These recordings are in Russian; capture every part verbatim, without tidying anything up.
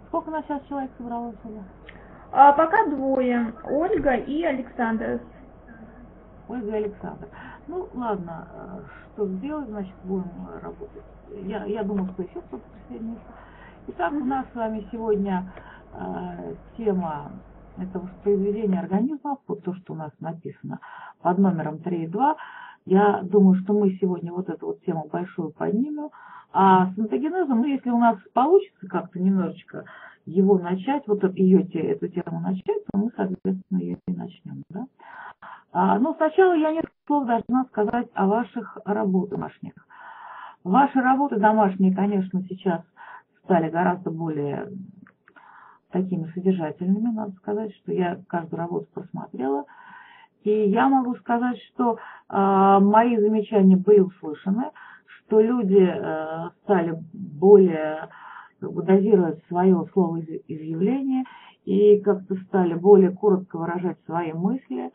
Сколько у нас сейчас человек собралось сюда? А, пока двое. Ольга и Александр. Ольга и Александр. Ну, ладно, что сделать, значит, будем работать. Я, я думаю, что еще кто-то присоединится. Итак, у нас с вами сегодня э, тема это воспроизведение организмов, вот то, что у нас написано под номером три и два. Я думаю, что мы сегодня вот эту вот тему большую поднимем. А с онтогенезом, ну, если у нас получится как-то немножечко его начать, вот ее, эту тему начать, то мы, соответственно, ее и начнем. Да? А, но сначала я несколько слов должна сказать о ваших работах домашних. Ваши работы домашние, конечно, сейчас стали гораздо более такими содержательными, надо сказать, что я каждую работу просмотрела. И я могу сказать, что э, мои замечания были услышаны, что люди э, стали более как бы, дозировать свое словоизъявление и как-то стали более коротко выражать свои мысли.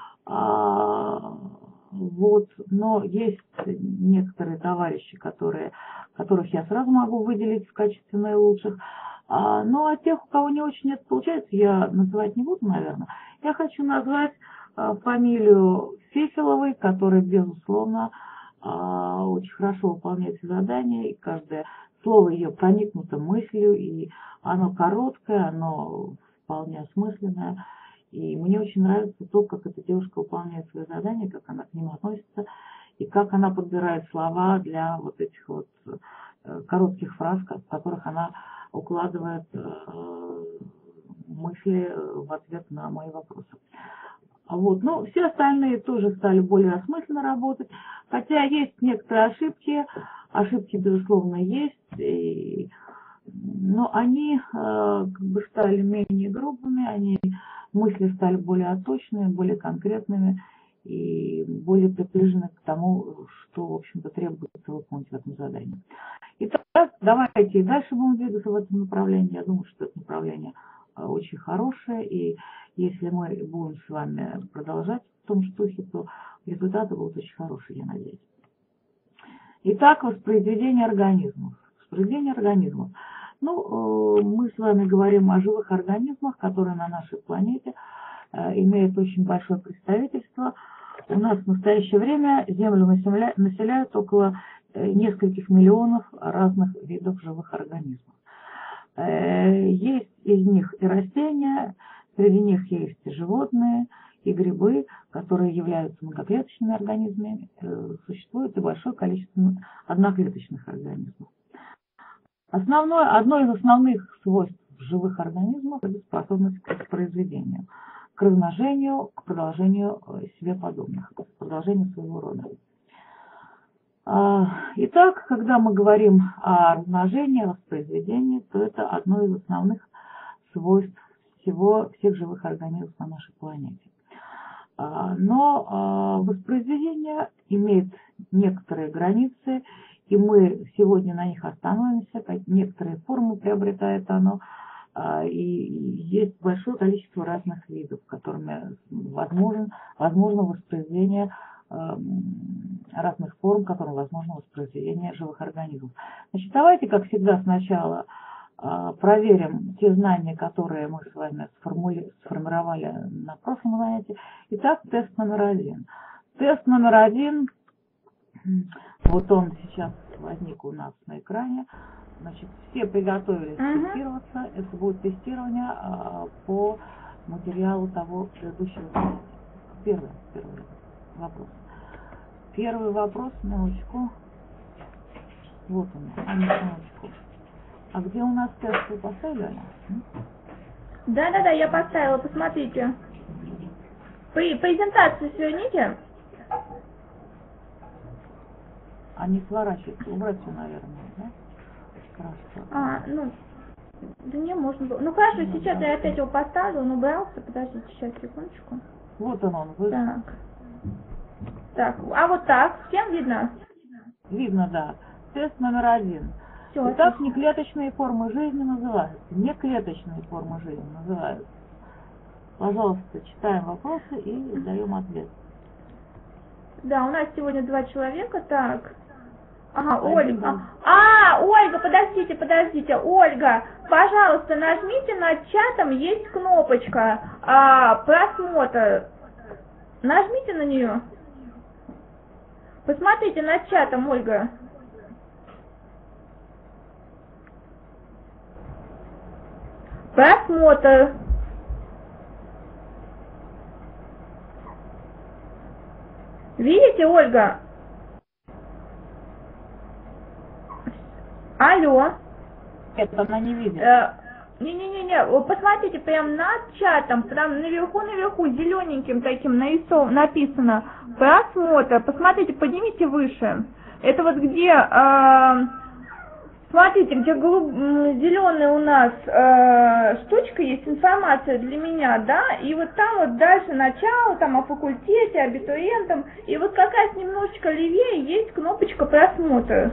А, вот. Но есть некоторые товарищи, которые, которых я сразу могу выделить в качестве наилучших. А, ну, а тех, у кого не очень это получается, я называть не буду, наверное. Я хочу назвать а, фамилию Фефеловой, которая, безусловно, а, очень хорошо выполняет все задания, и каждое слово ее проникнуто мыслью, и оно короткое, оно вполне осмысленное. И мне очень нравится то, как эта девушка выполняет свои задания, как она к ним относится, и как она подбирает слова для вот этих вот коротких фраз, в которых она укладывает э, мысли в ответ на мои вопросы. Вот. Ну, все остальные тоже стали более осмысленно работать, хотя есть некоторые ошибки, ошибки, безусловно, есть, и, но они э, как бы стали менее грубыми, они, мысли стали более отточенными, более конкретными и более приближены к тому, что, в общем-то, требуется выполнить в этом задании. Итак, давайте и дальше будем двигаться в этом направлении. Я думаю, что это направление очень хорошее, и если мы будем с вами продолжать в том же духе, то результаты будут очень хорошие, я надеюсь. Итак, воспроизведение организмов. Воспроизведение организмов. Ну, мы с вами говорим о живых организмах, которые на нашей планете имеют очень большое представительство. У нас в настоящее время Землю населяют около нескольких миллионов разных видов живых организмов. Есть из них и растения, среди них есть и животные, и грибы, которые являются многоклеточными организмами. Существует и большое количество одноклеточных организмов. Основное, одно из основных свойств живых организмов – это способность к воспроизведению, к размножению, к продолжению себе подобных, к продолжению своего рода. Итак, когда мы говорим о размножении, о воспроизведении, то это одно из основных свойств всего, всех живых организмов на нашей планете. Но воспроизведение имеет некоторые границы, и мы сегодня на них остановимся, некоторые формы приобретает оно, и есть большое количество разных видов, которыми возможно, возможно воспроизведение разных форм, которым возможно воспроизведение живых организмов. Значит, давайте, как всегда, сначала э, проверим те знания, которые мы с вами сформули... сформировали на прошлом занятии. Итак, тест номер один. Тест номер один, вот он сейчас возник у нас на экране. Значит, все приготовились uh-huh. тестироваться. Это будет тестирование э, по материалу того предыдущего занятия. Первый, первый вопрос. Первый вопрос, минуточку. Вот он, а минуточку. А где у нас тест вы поставили? Да-да-да, я поставила, посмотрите. Презентацию сверните. А не сворачивать, убрать все, наверное, да? Хорошо. А, ну, да не, можно было. Ну хорошо, ну, сейчас да. Я опять его поставлю, он убрался. Подождите, сейчас, секундочку. Вот он, он. Вы... Так. Так, а вот так, всем видно? Видно, да. Тест номер один. Все, Итак, неклеточные формы жизни называются. Неклеточные формы жизни называются. Пожалуйста, читаем вопросы и даем ответ. Да, у нас сегодня два человека, так. Ага, Ольга. А, Да, Ольга, подождите, подождите. Ольга, пожалуйста, нажмите над чатом, есть кнопочка а, просмотр. Нажмите на нее. Посмотрите над чатом, Ольга. Просмотр. Видите, Ольга? Алло. Нет, она не видит. Э, Не-не-не, вот посмотрите, прям над чатом, прям наверху-наверху, зелененьким таким нарисов... написано просмотр. Посмотрите, поднимите выше. Это вот где, э, смотрите, где голуб... зеленая у нас э, штучка есть, информация для меня, да, и вот там вот дальше начало, там о факультете, абитуриентам, и вот как раз немножечко левее есть кнопочка просмотр.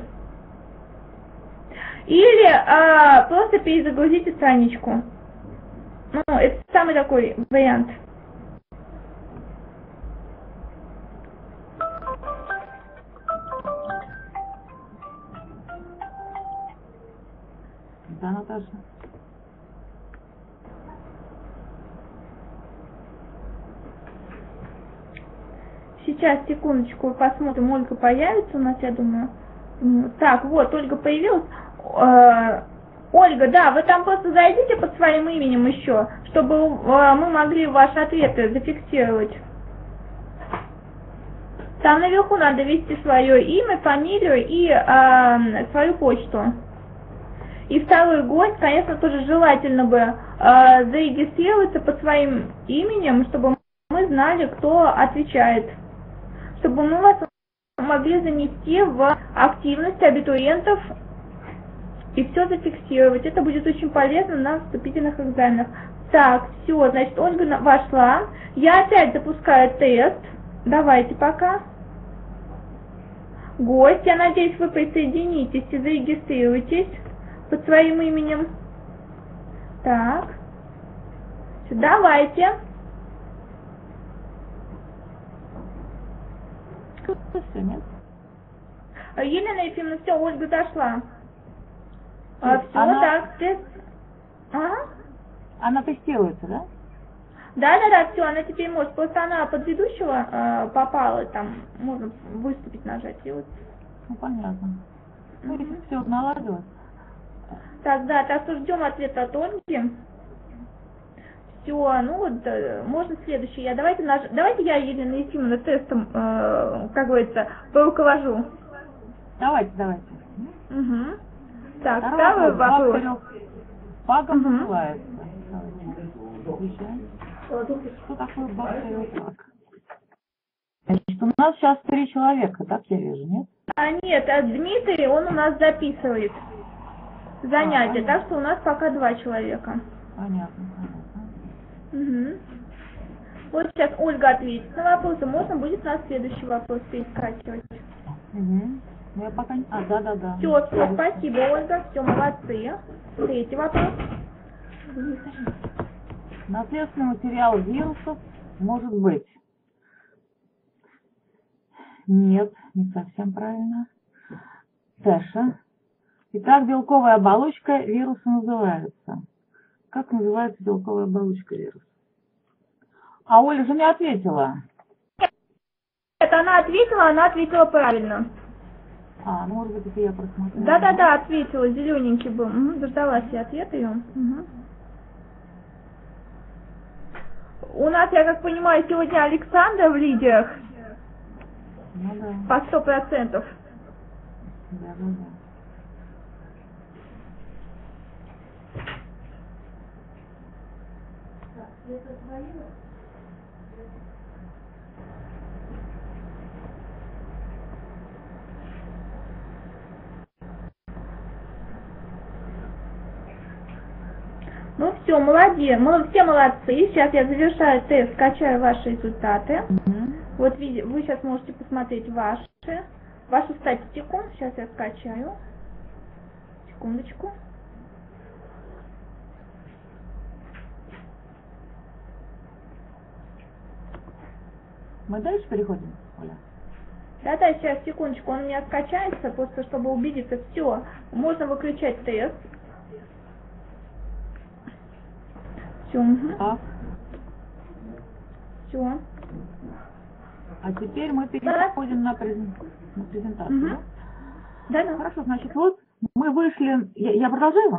Или а, просто перезагрузите страничку. Ну, это самый такой вариант. Да, Наташа. Сейчас, секундочку, посмотрим, Ольга появится у нас, я думаю. Так, вот, Ольга появилась. Ольга, да, вы там просто зайдите под своим именем еще, чтобы мы могли ваши ответы зафиксировать. Там наверху надо ввести свое имя, фамилию и э, свою почту. И второй гость, конечно, тоже желательно бы э, зарегистрироваться под своим именем, чтобы мы знали, кто отвечает. Чтобы мы вас могли занести в активность абитуриентов и все зафиксировать. Это будет очень полезно на вступительных экзаменах. Так, все, значит, Ольга вошла. Я опять запускаю тест. Давайте пока. Гость, я надеюсь, вы присоединитесь и зарегистрируетесь под своим именем. Так. Все, давайте. Все, нет? Елена Ефимовна, все, Ольга дошла. А, все, она... так, тест. Ага. Она тестируется, да? Да, да, да, все, она теперь может. Просто она под ведущего э, попала, там можно выступить, нажать. И вот. Ну, понятно. Ну, Угу. если все наладилось. Так, да, так что ждем ответа от Ольги. Все, ну вот, э, можно следующий. Я давайте наж... давайте я, Елена Ефимовна, тестом, э, как говорится, поруковожу. Давайте, давайте. Угу. Так, Второй второй вопрос. Багом Угу. называется. Что такое бактериофаг? Значит, у нас сейчас три человека, так я вижу, нет? А нет, а Дмитрий, он у нас записывает занятия, А, так что у нас пока два человека. Понятно, понятно. Угу. Вот сейчас Ольга ответит на вопросы, можно будет на следующий вопрос перескакивать. Угу. Ну, я пока не... А, да-да-да. Все, все, спасибо, Ольга, все, молодцы. Третий вопрос. Наследственный материал вирусов может быть. Нет, не совсем правильно. Тэша. Итак, белковая оболочка вируса называется. Как называется белковая оболочка вируса? А Оля же не ответила. Это она ответила, она ответила правильно. А, ну может быть это я просмотрела. Да-да-да, ответила, зелененький был. Угу, дождалась я ответа ее. Угу. У нас, я как понимаю, сегодня Александра в лидерах. Ну да. По сто процентов. Да-да-да. Ну все, молодец, мы все молодцы. Сейчас я завершаю тест, скачаю ваши результаты. Угу. Вот видите, вы сейчас можете посмотреть ваши, вашу статистику. Сейчас я скачаю. Секундочку. Мы дальше переходим, Оля? Да-да, сейчас, секундочку, он у меня скачается, просто чтобы убедиться. Все, можно выключать тест. Все, угу. Так. Все. А теперь мы переходим на, презен... на презентацию. Угу. Да? Да, да. Хорошо, значит, вот мы вышли... Я, я продолжаю?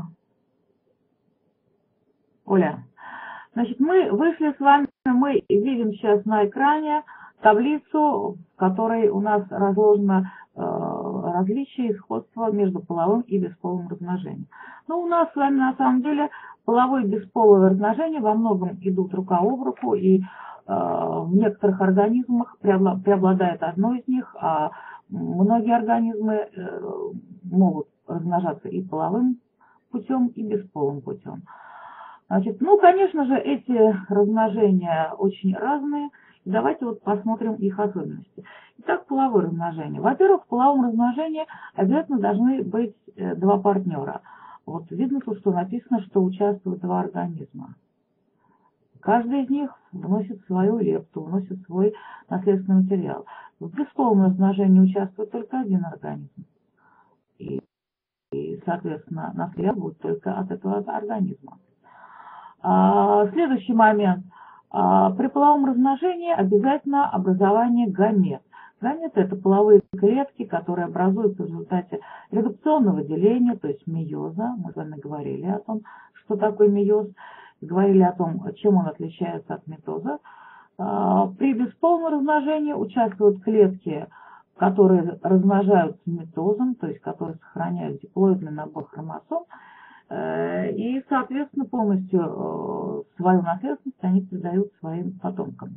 Оля. Значит, мы вышли с вами, мы видим сейчас на экране таблицу, в которой у нас разложено э, различия и сходства между половым и бесполым размножением. Но у нас с вами на самом деле половое и бесполое размножение во многом идут рука об руку, и э, в некоторых организмах преобладает одно из них, а многие организмы э, могут размножаться и половым путем, и бесполым путем. Значит, ну, конечно же, эти размножения очень разные. Давайте вот посмотрим их особенности. Итак, половое размножение. Во-первых, в половом размножении обязательно должны быть два партнера. Вот видно тут, что написано, что участвуют два организма. Каждый из них вносит свою лепту, вносит свой наследственный материал. В бесполом размножении участвует только один организм. И, и соответственно, наследие будет только от этого организма. Следующий момент. При половом размножении обязательно образование гамет. Гаметы – это половые клетки, которые образуются в результате редукционного деления, то есть мейоза. Мы с вами говорили о том, что такое мейоз, говорили о том, чем он отличается от митоза. При бесполом размножении участвуют клетки, которые размножаются митозом, то есть которые сохраняют диплоидный набор хромосом. И, соответственно, полностью свою наследственность они передают своим потомкам.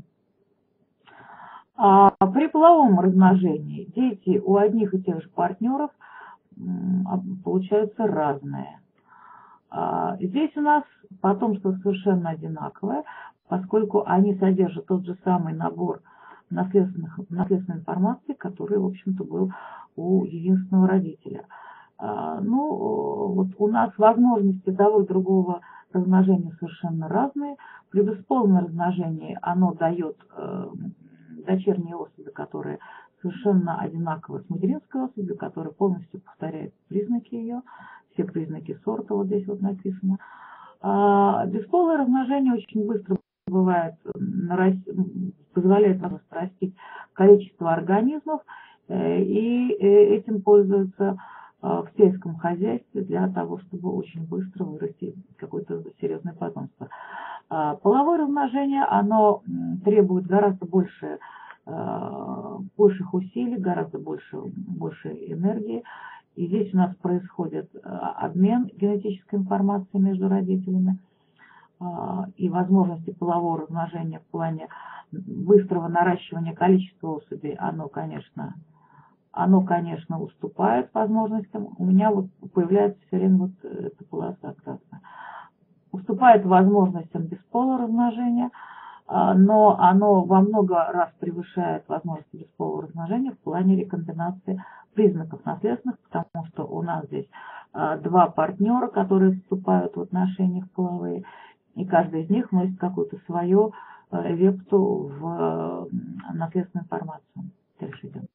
А при половом размножении дети у одних и тех же партнеров получаются разные. Здесь у нас потомство совершенно одинаковое, поскольку они содержат тот же самый набор наследственной информации, который, в общем-то, был у единственного родителя. Ну, вот у нас возможности того и другого размножения совершенно разные. При бесполом размножении оно дает э, дочерние особи, которые совершенно одинаковы с материнской особью, которая полностью повторяет признаки ее, все признаки сорта вот здесь вот написано. А бесполое размножение очень быстро бывает, позволяет нам растить количество организмов, и этим пользуются в сельском хозяйстве для того, чтобы очень быстро вырасти какое-то серьезное потомство. Половое размножение, оно требует гораздо больше, больших усилий, гораздо больше, больше энергии. И здесь у нас происходит обмен генетической информацией между родителями. И возможности полового размножения в плане быстрого наращивания количества особей, оно, конечно, Оно, конечно, уступает возможностям. У меня вот появляется все время вот эта полоса красная. Уступает возможностям бесполого размножения, но оно во много раз превышает возможности бесполого размножения в плане рекомбинации признаков наследственных, потому что у нас здесь два партнера, которые вступают в отношения половые, и каждый из них вносит какую-то свою лепту в наследственную информацию. Дальше идем.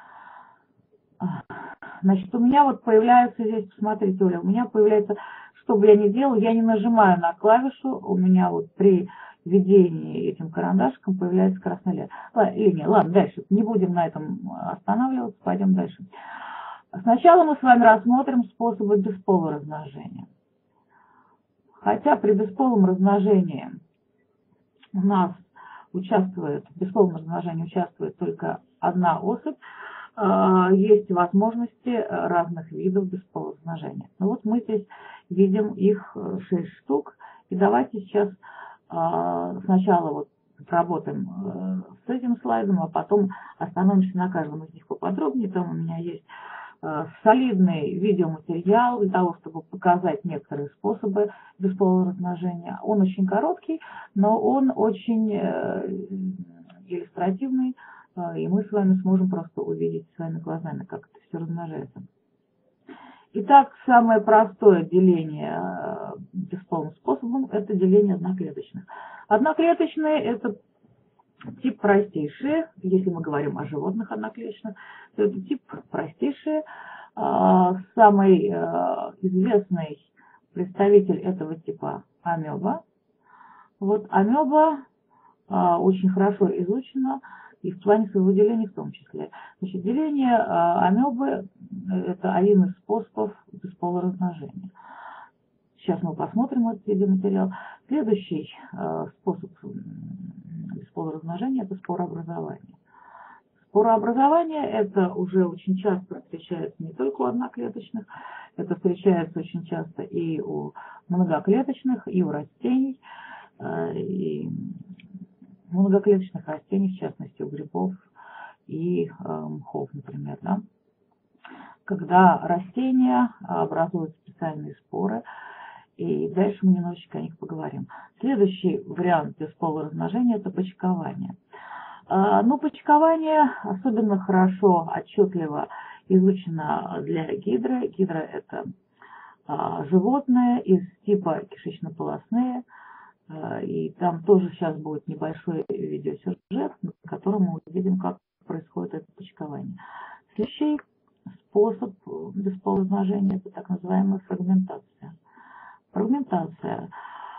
Значит, у меня вот появляется здесь, посмотрите, Оля, у меня появляется, что бы я ни делала, я не нажимаю на клавишу, у меня вот при введении этим карандашиком появляется красная линия. Ладно, дальше, не будем на этом останавливаться, пойдем дальше. Сначала мы с вами рассмотрим способы бесполого размножения. Хотя при бесполом размножении у нас участвует, в бесполом размножении участвует только одна особь, есть возможности разных видов бесполого размножения. Ну вот мы здесь видим их шесть штук. И давайте сейчас сначала вот работаем с этим слайдом, а потом остановимся на каждом из них поподробнее. Там у меня есть солидный видеоматериал для того, чтобы показать некоторые способы бесполого размножения. Он очень короткий, но он очень иллюстративный, и мы с вами сможем просто увидеть своими глазами, как это все размножается. Итак, самое простое деление бесполым способом – это деление одноклеточных. Одноклеточные – это тип простейший, если мы говорим о животных одноклеточных, то это тип простейший. Самый известный представитель этого типа амеба. Вот амеба очень хорошо изучена и в плане своего деления в том числе. Значит, деление амебы – это один из способов бесполого размножения. Сейчас мы посмотрим этот видеоматериал. Следующий способ бесполого размножения – это спорообразование. Спорообразование – это уже очень часто встречается не только у одноклеточных, это встречается очень часто и у многоклеточных, и у растений, и многоклеточных растений, в частности у грибов и мхов, например. Да? Когда растения образуют специальные споры, и дальше мы немножечко о них поговорим. Следующий вариант бесполого размножения – это почкование. Но почкование особенно хорошо, отчетливо изучено для гидры. Гидра – это животное из типа кишечно-полосные. И там тоже сейчас будет небольшой видеосюжет, на котором мы увидим, как происходит это почкование. Следующий способ бесполого размножения – это так называемая фрагментация. Фрагментация,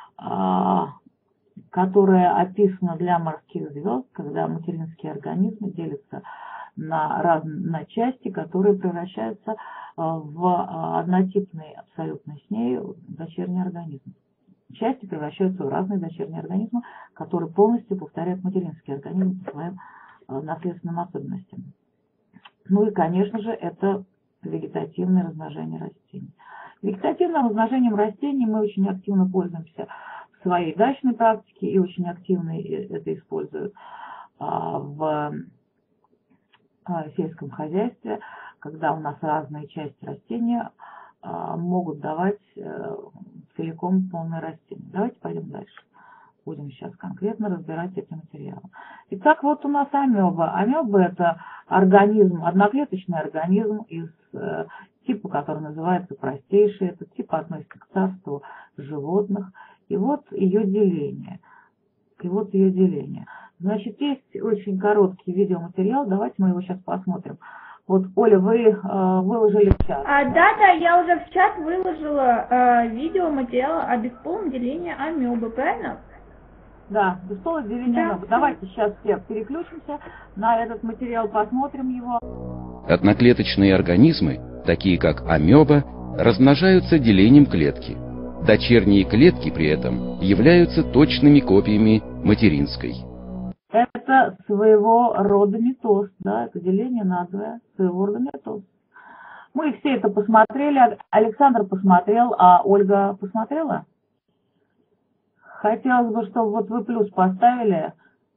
которая описана для морских звезд, когда материнские организмы делятся на, раз, на части, которые превращаются в однотипный абсолютно с ней дочерний организм. Части превращаются в разные дочерние организмы, которые полностью повторяют материнский организм по своим наследственным особенностям. Ну и, конечно же, это вегетативное размножение растений. Вегетативным размножением растений мы очень активно пользуемся в своей дачной практике и очень активно это используют в сельском хозяйстве, когда у нас разные части растения могут давать целиком полное растение. Давайте пойдем дальше. Будем сейчас конкретно разбирать эти материалы. Итак, вот у нас амеба. Амеба – это организм, одноклеточный организм из э, типа, который называется простейший. Этот тип относится к царству животных. И вот ее деление. И вот ее деление. Значит, есть очень короткий видеоматериал. Давайте мы его сейчас посмотрим. Вот, Оля, вы э, выложили в чат. А, да, да, я уже в чат выложила э, видеоматериал о бесполом делении амебы, правильно? Да, бесполое деление Да. амебы. Давайте сейчас все переключимся на этот материал, посмотрим его. Одноклеточные организмы, такие как амеба, размножаются делением клетки. Дочерние клетки при этом являются точными копиями материнской. Это своего рода митоз, да, это деление надвое, своего рода митоз. Мы все это посмотрели, Александр посмотрел, а Ольга посмотрела? Хотелось бы, чтобы вот вы плюс поставили.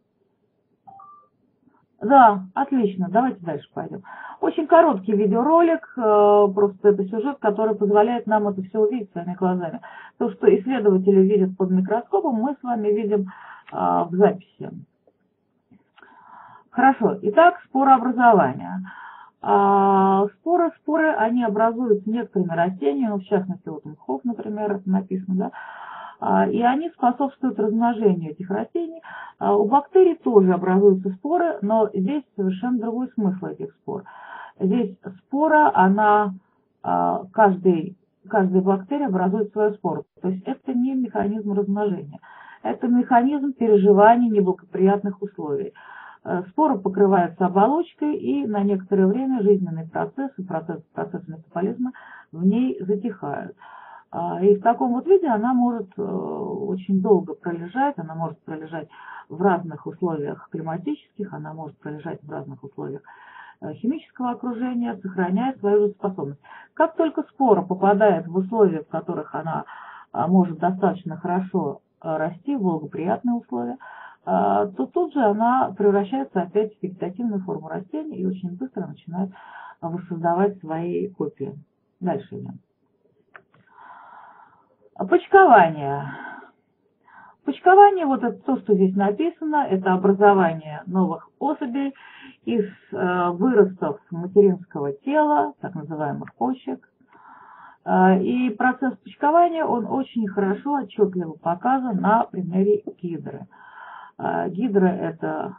Да, отлично, давайте дальше пойдем. Очень короткий видеоролик, просто это сюжет, который позволяет нам это все увидеть своими глазами. То, что исследователи видят под микроскопом, мы с вами видим в записи. Хорошо, итак, спорообразование. А, споры, споры, они образуются некоторыми растениями, ну, в частности, вот мхов, например, это написано, да, а, и они способствуют размножению этих растений. А, у бактерий тоже образуются споры, но здесь совершенно другой смысл этих спор. Здесь спора, она, а, каждый, каждая бактерия образует свою спору, то есть это не механизм размножения, это механизм переживания неблагоприятных условий. Споры покрываются оболочкой, и на некоторое время жизненные процессы, процесс, процессы метаболизма в ней затихают. И в таком вот виде она может очень долго пролежать, она может пролежать в разных условиях климатических, она может пролежать в разных условиях химического окружения, сохраняя свою жизнеспособность. Как только спора попадает в условия, в которых она может достаточно хорошо расти, в благоприятные условия, то тут же она превращается опять в вегетативную форму растения и очень быстро начинает воссоздавать свои копии. Дальше идем. Почкование. Почкование, вот это то, что здесь написано, это образование новых особей из выростов материнского тела, так называемых почек. И процесс почкования, он очень хорошо, отчетливо показан на примере гидры. Гидра – это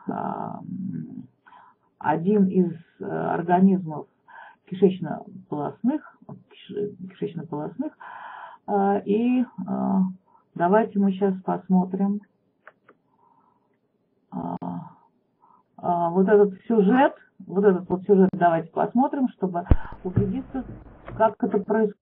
один из организмов кишечно-полосных, кишечно-полосных. И давайте мы сейчас посмотрим вот этот сюжет, вот этот вот сюжет давайте посмотрим, чтобы убедиться, как это происходит.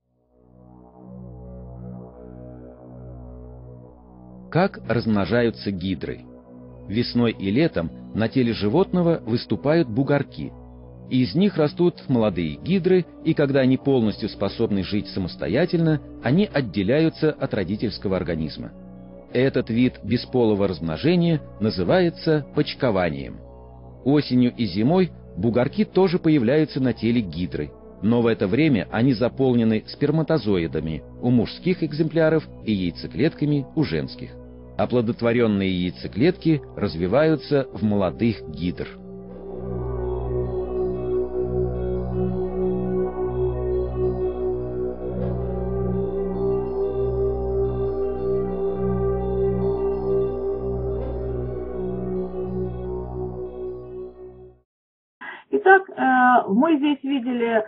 Как размножаются гидры? Весной и летом на теле животного выступают бугорки. Из них растут молодые гидры, и когда они полностью способны жить самостоятельно, они отделяются от родительского организма. Этот вид бесполого размножения называется почкованием. Осенью и зимой бугорки тоже появляются на теле гидры, но в это время они заполнены сперматозоидами у мужских экземпляров и яйцеклетками у женских. Оплодотворенные яйцеклетки развиваются в молодых гидр. Итак, мы здесь видели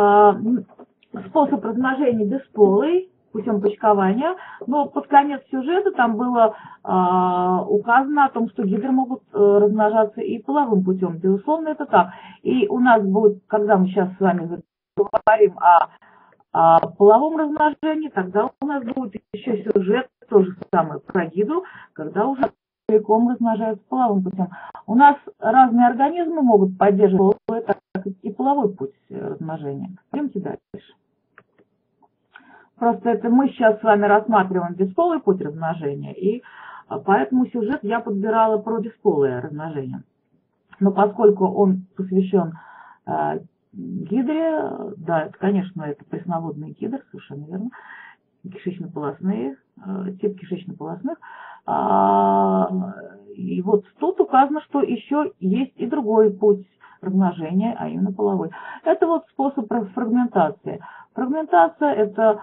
способ размножения бесполый путем почкования, но под конец сюжета там было указано о том, что гидры могут размножаться и половым путем. Безусловно, это так. И у нас будет, когда мы сейчас с вами говорим о, о половом размножении, тогда у нас будет еще сюжет, то же самое про гидру, когда уже целиком размножаются половым путем. У нас разные организмы могут поддерживать так, и половой путь размножения. Пойдемте дальше. Просто это мы сейчас с вами рассматриваем бесполый путь размножения, и поэтому сюжет я подбирала про бесполое размножение. Но поскольку он посвящен э, гидре, да, это, конечно, это пресноводный гидр, совершенно верно, кишечно-полосные, э, тип кишечно-полосных. А, и вот тут указано, что еще есть и другой путь размножения, а именно половой. Это вот способ фрагментации. Фрагментация – это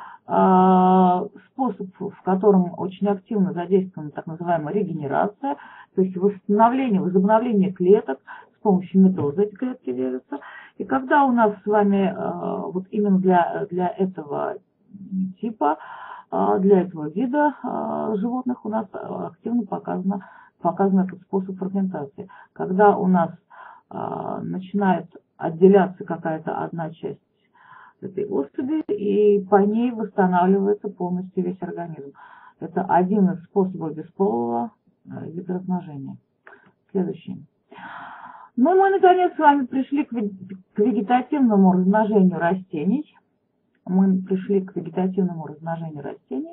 э, способ, в котором очень активно задействована так называемая регенерация, то есть восстановление, возобновление клеток с помощью митоза эти клетки делятся. И когда у нас с вами э, вот именно для, для этого типа, э, для этого вида э, животных у нас активно показано, показан этот способ фрагментации. Когда у нас э, начинает отделяться какая-то одна часть этой особи, и по ней восстанавливается полностью весь организм. Это один из способов бесполого вида размножения. Следующий. Ну, мы, наконец, с вами пришли к вегетативному размножению растений. Мы пришли к вегетативному размножению растений,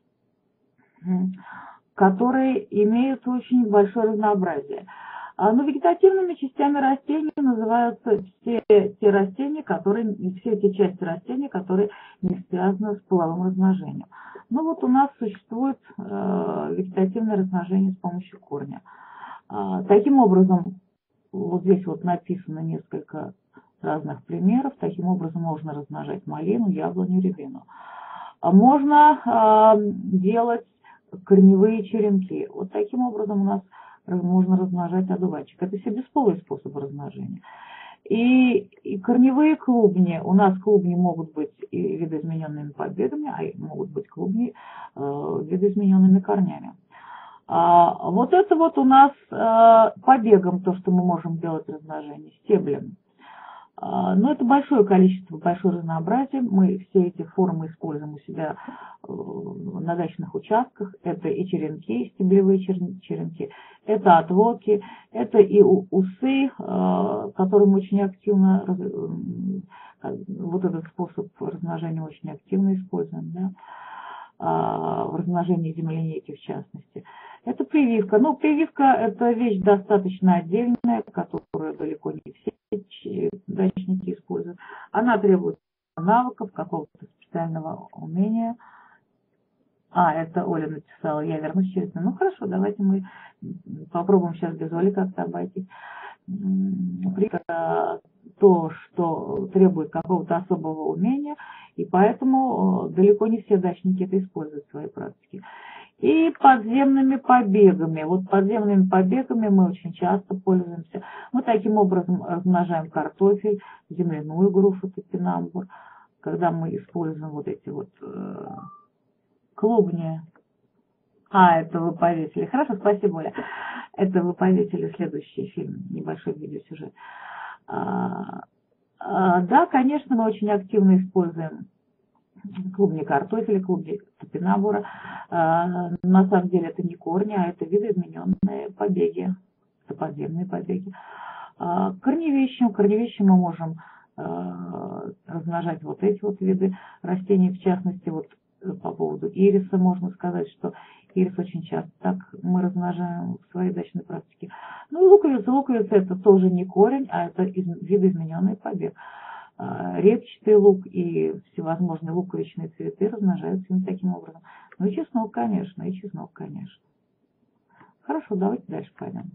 которые имеют очень большое разнообразие. Но вегетативными частями растений называются все те растения, которые, все те части растений, которые не связаны с половым размножением. Ну вот у нас существует э, вегетативное размножение с помощью корня. Э, таким образом, вот здесь вот написано несколько разных примеров. Таким образом можно размножать малину, яблоню, рябину. Можно э, делать корневые черенки. Вот таким образом у нас можно размножать одуванчик. Это все бесполый способ размножения. И, и корневые клубни. У нас клубни могут быть и видоизмененными побегами, а могут быть клубни э, видоизмененными корнями. А, вот это вот у нас э, побегом, то, что мы можем делать размножение, стеблем. А, но это большое количество, большое разнообразие. Мы все эти формы используем у себя э, на дачных участках. Это и черенки, стеблевые черенки, это отводки, это и усы, э, которым очень активно, э, вот этот способ размножения очень активно используем, да? В размножении земляники в частности. Это прививка. Ну, прививка – это вещь достаточно отдельная, которую далеко не все дачники используют. Она требует навыков, какого-то специального умения. А, это Оля написала, я вернусь через минуту. Ну, хорошо, давайте мы попробуем сейчас без Оли как-то обойтись. То, что требует какого-то особого умения, и поэтому далеко не все дачники это используют в своей практике. и подземными побегами. Вот подземными побегами мы очень часто пользуемся. Мы таким образом размножаем картофель, земляную грушу, топинамбур, когда мы используем вот эти вот э, клубни. А, это вы повесили. Хорошо, спасибо, Оля. Это вы повесили следующий фильм, небольшой видеосюжет. А, а, да, конечно, мы очень активно используем клубни картофеля, клубни топинамбура. А, на самом деле это не корни, а это видоизмененные побеги, это подземные побеги. А, корневищем, корневищем мы можем а, размножать вот эти вот виды растений, в частности, вот по поводу ириса можно сказать, что ирис очень часто так мы размножаем в своей дачной практике. Ну и луковица, луковица это тоже не корень, а это видоизмененный побег. Репчатый лук и всевозможные луковичные цветы размножаются именно таким образом. Ну и чеснок, конечно, и чеснок, конечно. Хорошо, давайте дальше пойдем.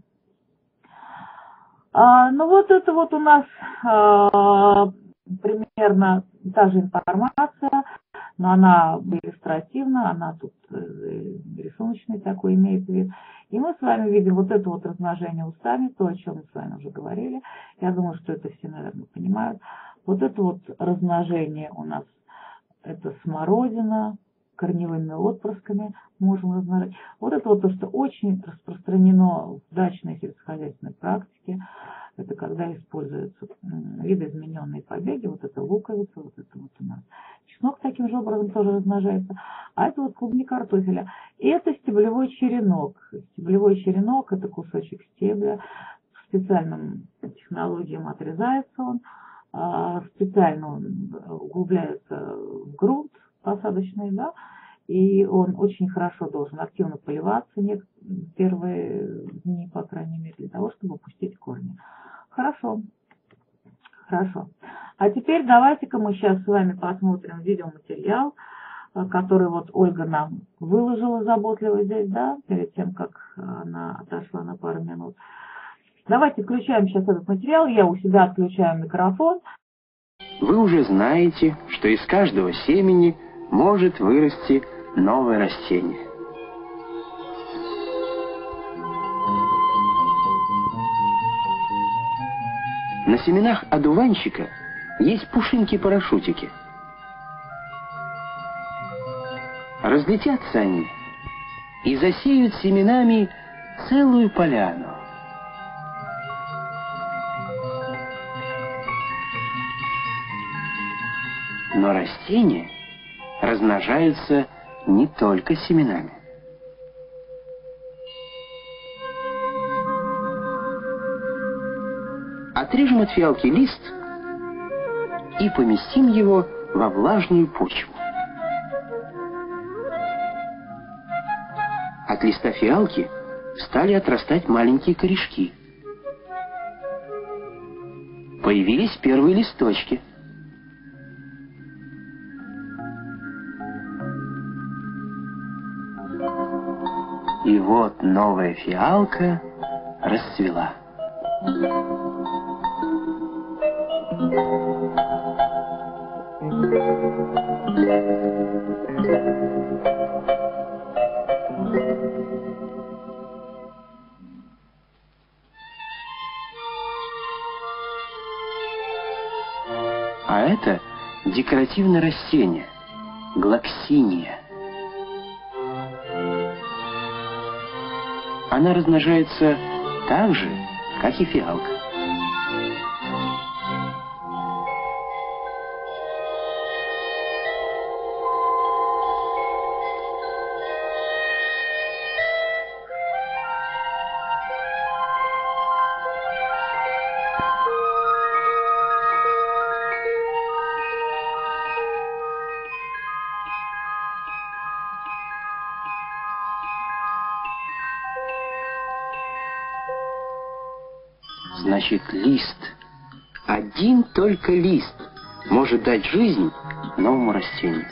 А, ну вот это вот у нас а, примерно та же информация, но она иллюстративна, она тут рисуночный такой имеет вид. И мы с вами видим вот это вот размножение устами, то, о чем мы с вами уже говорили. Я думаю, что это все, наверное, понимают. Вот это вот размножение у нас, это смородина, корневыми отпрысками можем размножать. Вот это вот то, что очень распространено в дачной сельскохозяйственной практике. Это когда используются видоизмененные побеги, вот это луковица, вот это вот у нас. Чеснок таким же образом тоже размножается. А это вот клубни картофеля. И это стеблевой черенок. Стеблевой черенок – это кусочек стебля. В специальном технологиям отрезается он. Специально он углубляется в грунт посадочный, да, и он очень хорошо должен активно поливаться первые дни, по крайней мере, для того, чтобы пустить корни. Хорошо, хорошо. А теперь давайте-ка мы сейчас с вами посмотрим видеоматериал, который вот Ольга нам выложила заботливо здесь, да, перед тем, как она отошла на пару минут. Давайте включаем сейчас этот материал, я у себя отключаю микрофон. Вы уже знаете, что из каждого семени может вырасти новое растение. На семенах одуванчика есть пушинки-парашютики. Разлетятся они и засеют семенами целую поляну. Но растения размножаются не только семенами. Отрежем от фиалки лист и поместим его во влажную почву. От листа фиалки стали отрастать маленькие корешки. Появились первые листочки. И вот новая фиалка расцвела. А это декоративное растение – глоксиния. Она размножается так же, как и фиалка. Значит, лист, один только лист может дать жизнь новому растению.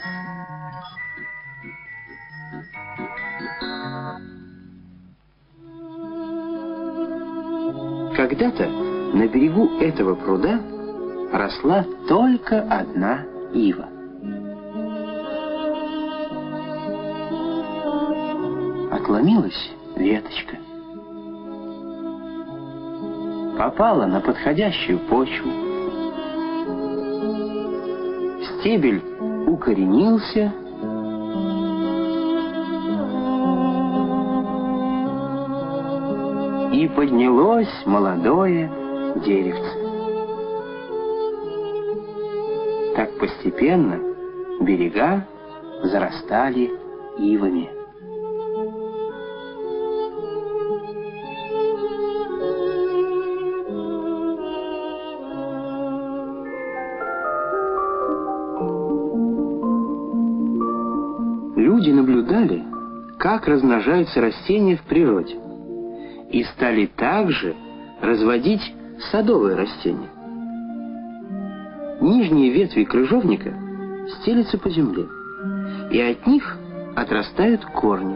Когда-то на берегу этого пруда росла только одна ива. отломилась веточка. Попала на подходящую почву. Стебель укоренился, и поднялось молодое деревце. Так постепенно берега зарастали ивами. Люди наблюдали, как размножаются растения в природе, и стали также разводить садовые растения. Нижние ветви крыжовника стелются по земле, и от них отрастают корни.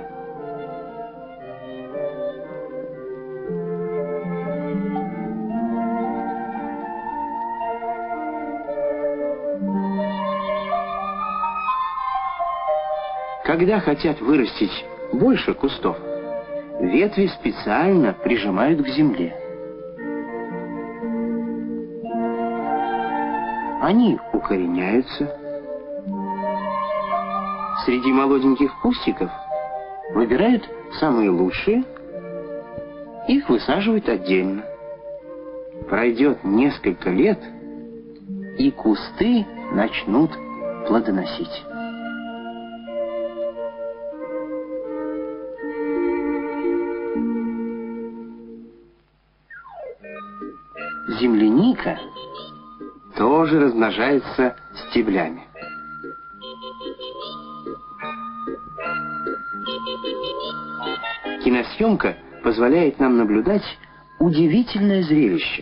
Когда хотят вырастить больше кустов, ветви специально прижимают к земле. Они укореняются. Среди молоденьких кустиков выбирают самые лучшие, их высаживают отдельно. Пройдет несколько лет, и кусты начнут плодоносить. Земляника тоже размножается стеблями. Киносъемка позволяет нам наблюдать удивительное зрелище.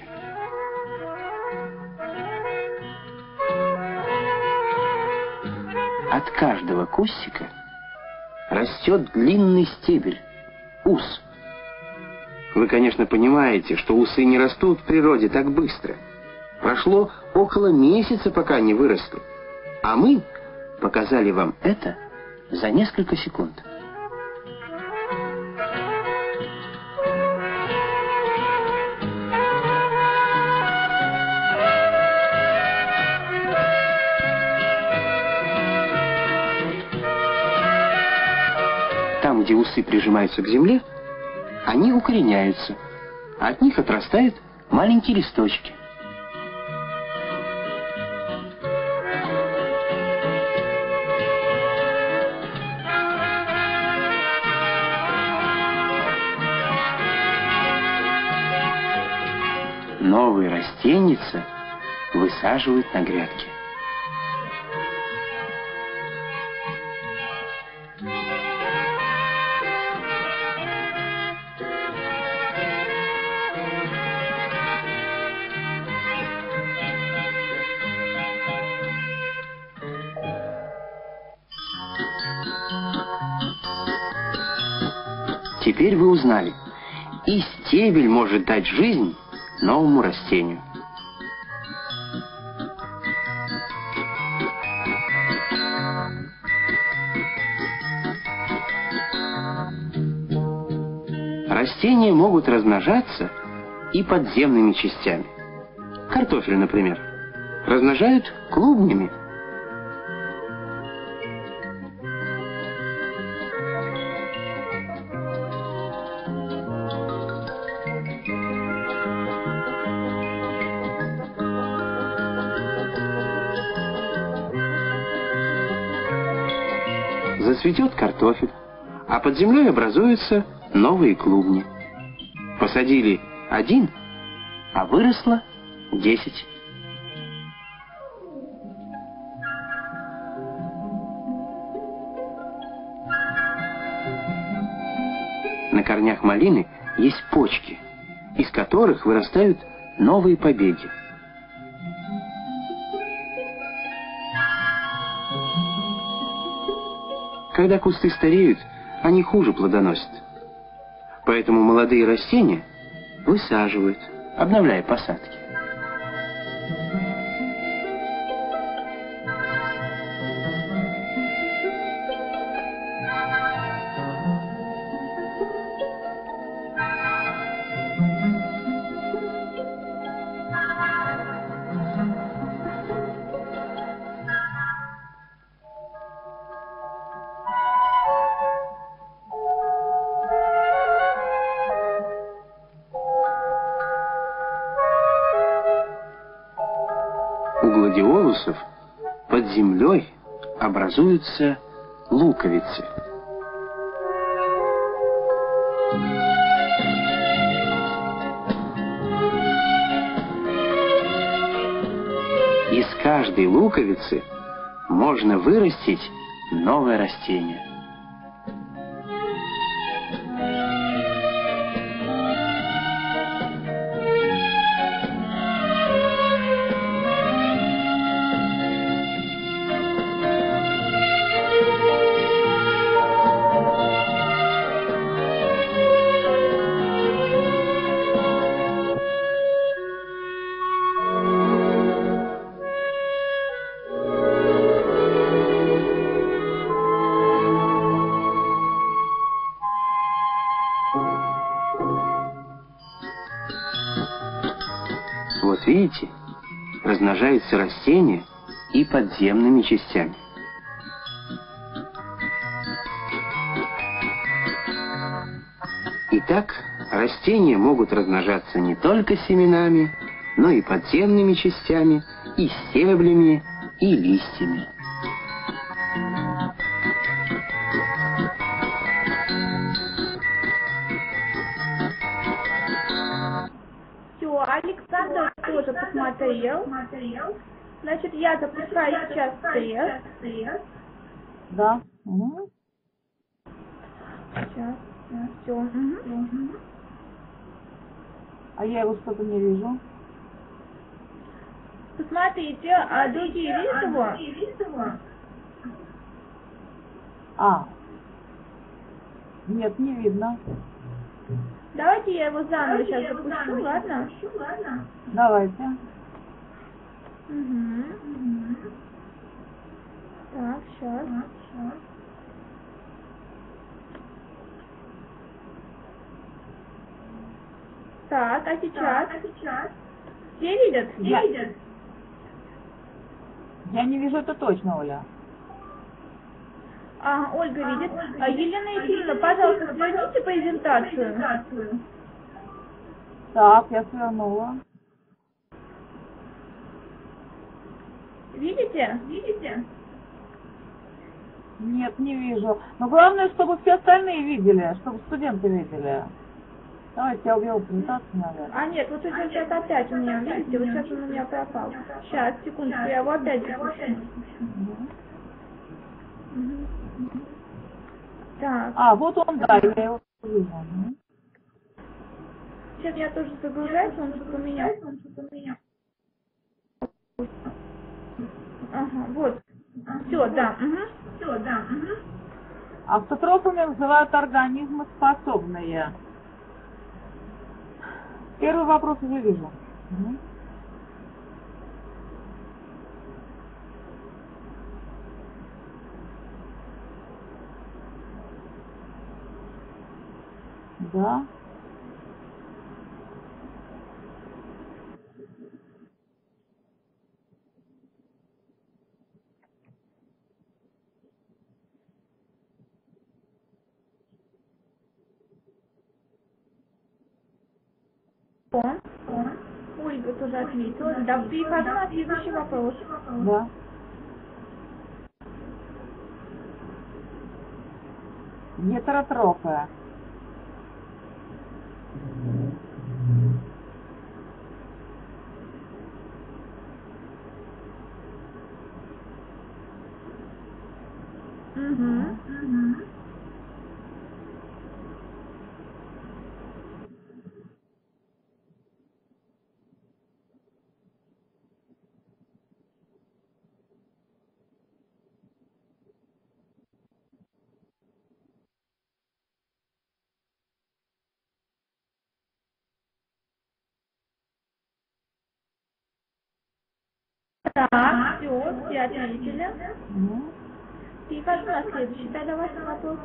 От каждого кустика растет длинный стебель, ус. Вы, конечно, понимаете, что усы не растут в природе так быстро. Прошло около месяца, пока они выросли. А мы показали вам это за несколько секунд. Там, где усы прижимаются к земле, они укореняются, а от них отрастают маленькие листочки. Новые растеница высаживают на грядке. Теперь вы узнали, и стебель может дать жизнь новому растению. Растения могут размножаться и подземными частями. Картофель, например, размножают клубнями. Зацветет картофель, а под землей образуются новые клубни. Посадили один, а выросло десять. На корнях малины есть почки, из которых вырастают новые побеги. Когда кусты стареют, они хуже плодоносят. Поэтому молодые растения высаживают, обновляя посадки. гладиолусов под землей образуются луковицы. Из каждой луковицы можно вырастить новое растение. Вот видите, размножаются растения и подземными частями. Итак, растения могут размножаться не только семенами, но и подземными частями, и стеблями, и листьями. Все, Александр тоже посмотрел. Значит, я запускаю сейчас тест. Да. Угу. Сейчас, все. А я его что-то не вижу. Посмотрите, а другие видят его? А. Нет, не видно. Давайте я его заново сейчас запущу, ладно? Давайте. Угу. Так, сейчас. Так, а сейчас? Все видят? Я, я не вижу это точно, Оля. А, Ольга видит. А, Елена Ефимовна, пожалуйста, сверните презентацию. Так, я свернула. Видите? Видите? Нет, не вижу. Но главное, чтобы все остальные видели, чтобы студенты видели. Давайте я уберу презентацию, наверное. А нет, вот сейчас это опять у меня, видите, вот сейчас он у меня пропал. Сейчас, секундочку, я его опять запущу. Угу. Так. А, вот он, да, я его вижу. Сейчас я тоже загружаюсь, он что-то у меня. Ага, вот. Все, да. Угу. Все, да. Угу. Автотрофами называют организмы способные. Первый вопрос уже вижу. Угу. Да. Он. Ольга тоже ответила. Да, перехожу на следующий вопрос. Да. Гетеротрофы. Угу. Угу. Так, все, все ответили. Угу. Перехожу на следующий. Да, давайте вопрос.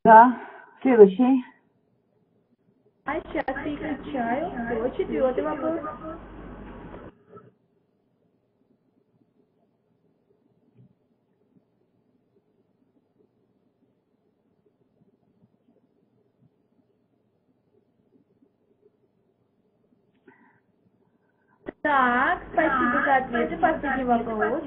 Да, следующий. А сейчас переключаю. Все, четвертый вопрос. Так, спасибо за ответы. Последний вопрос.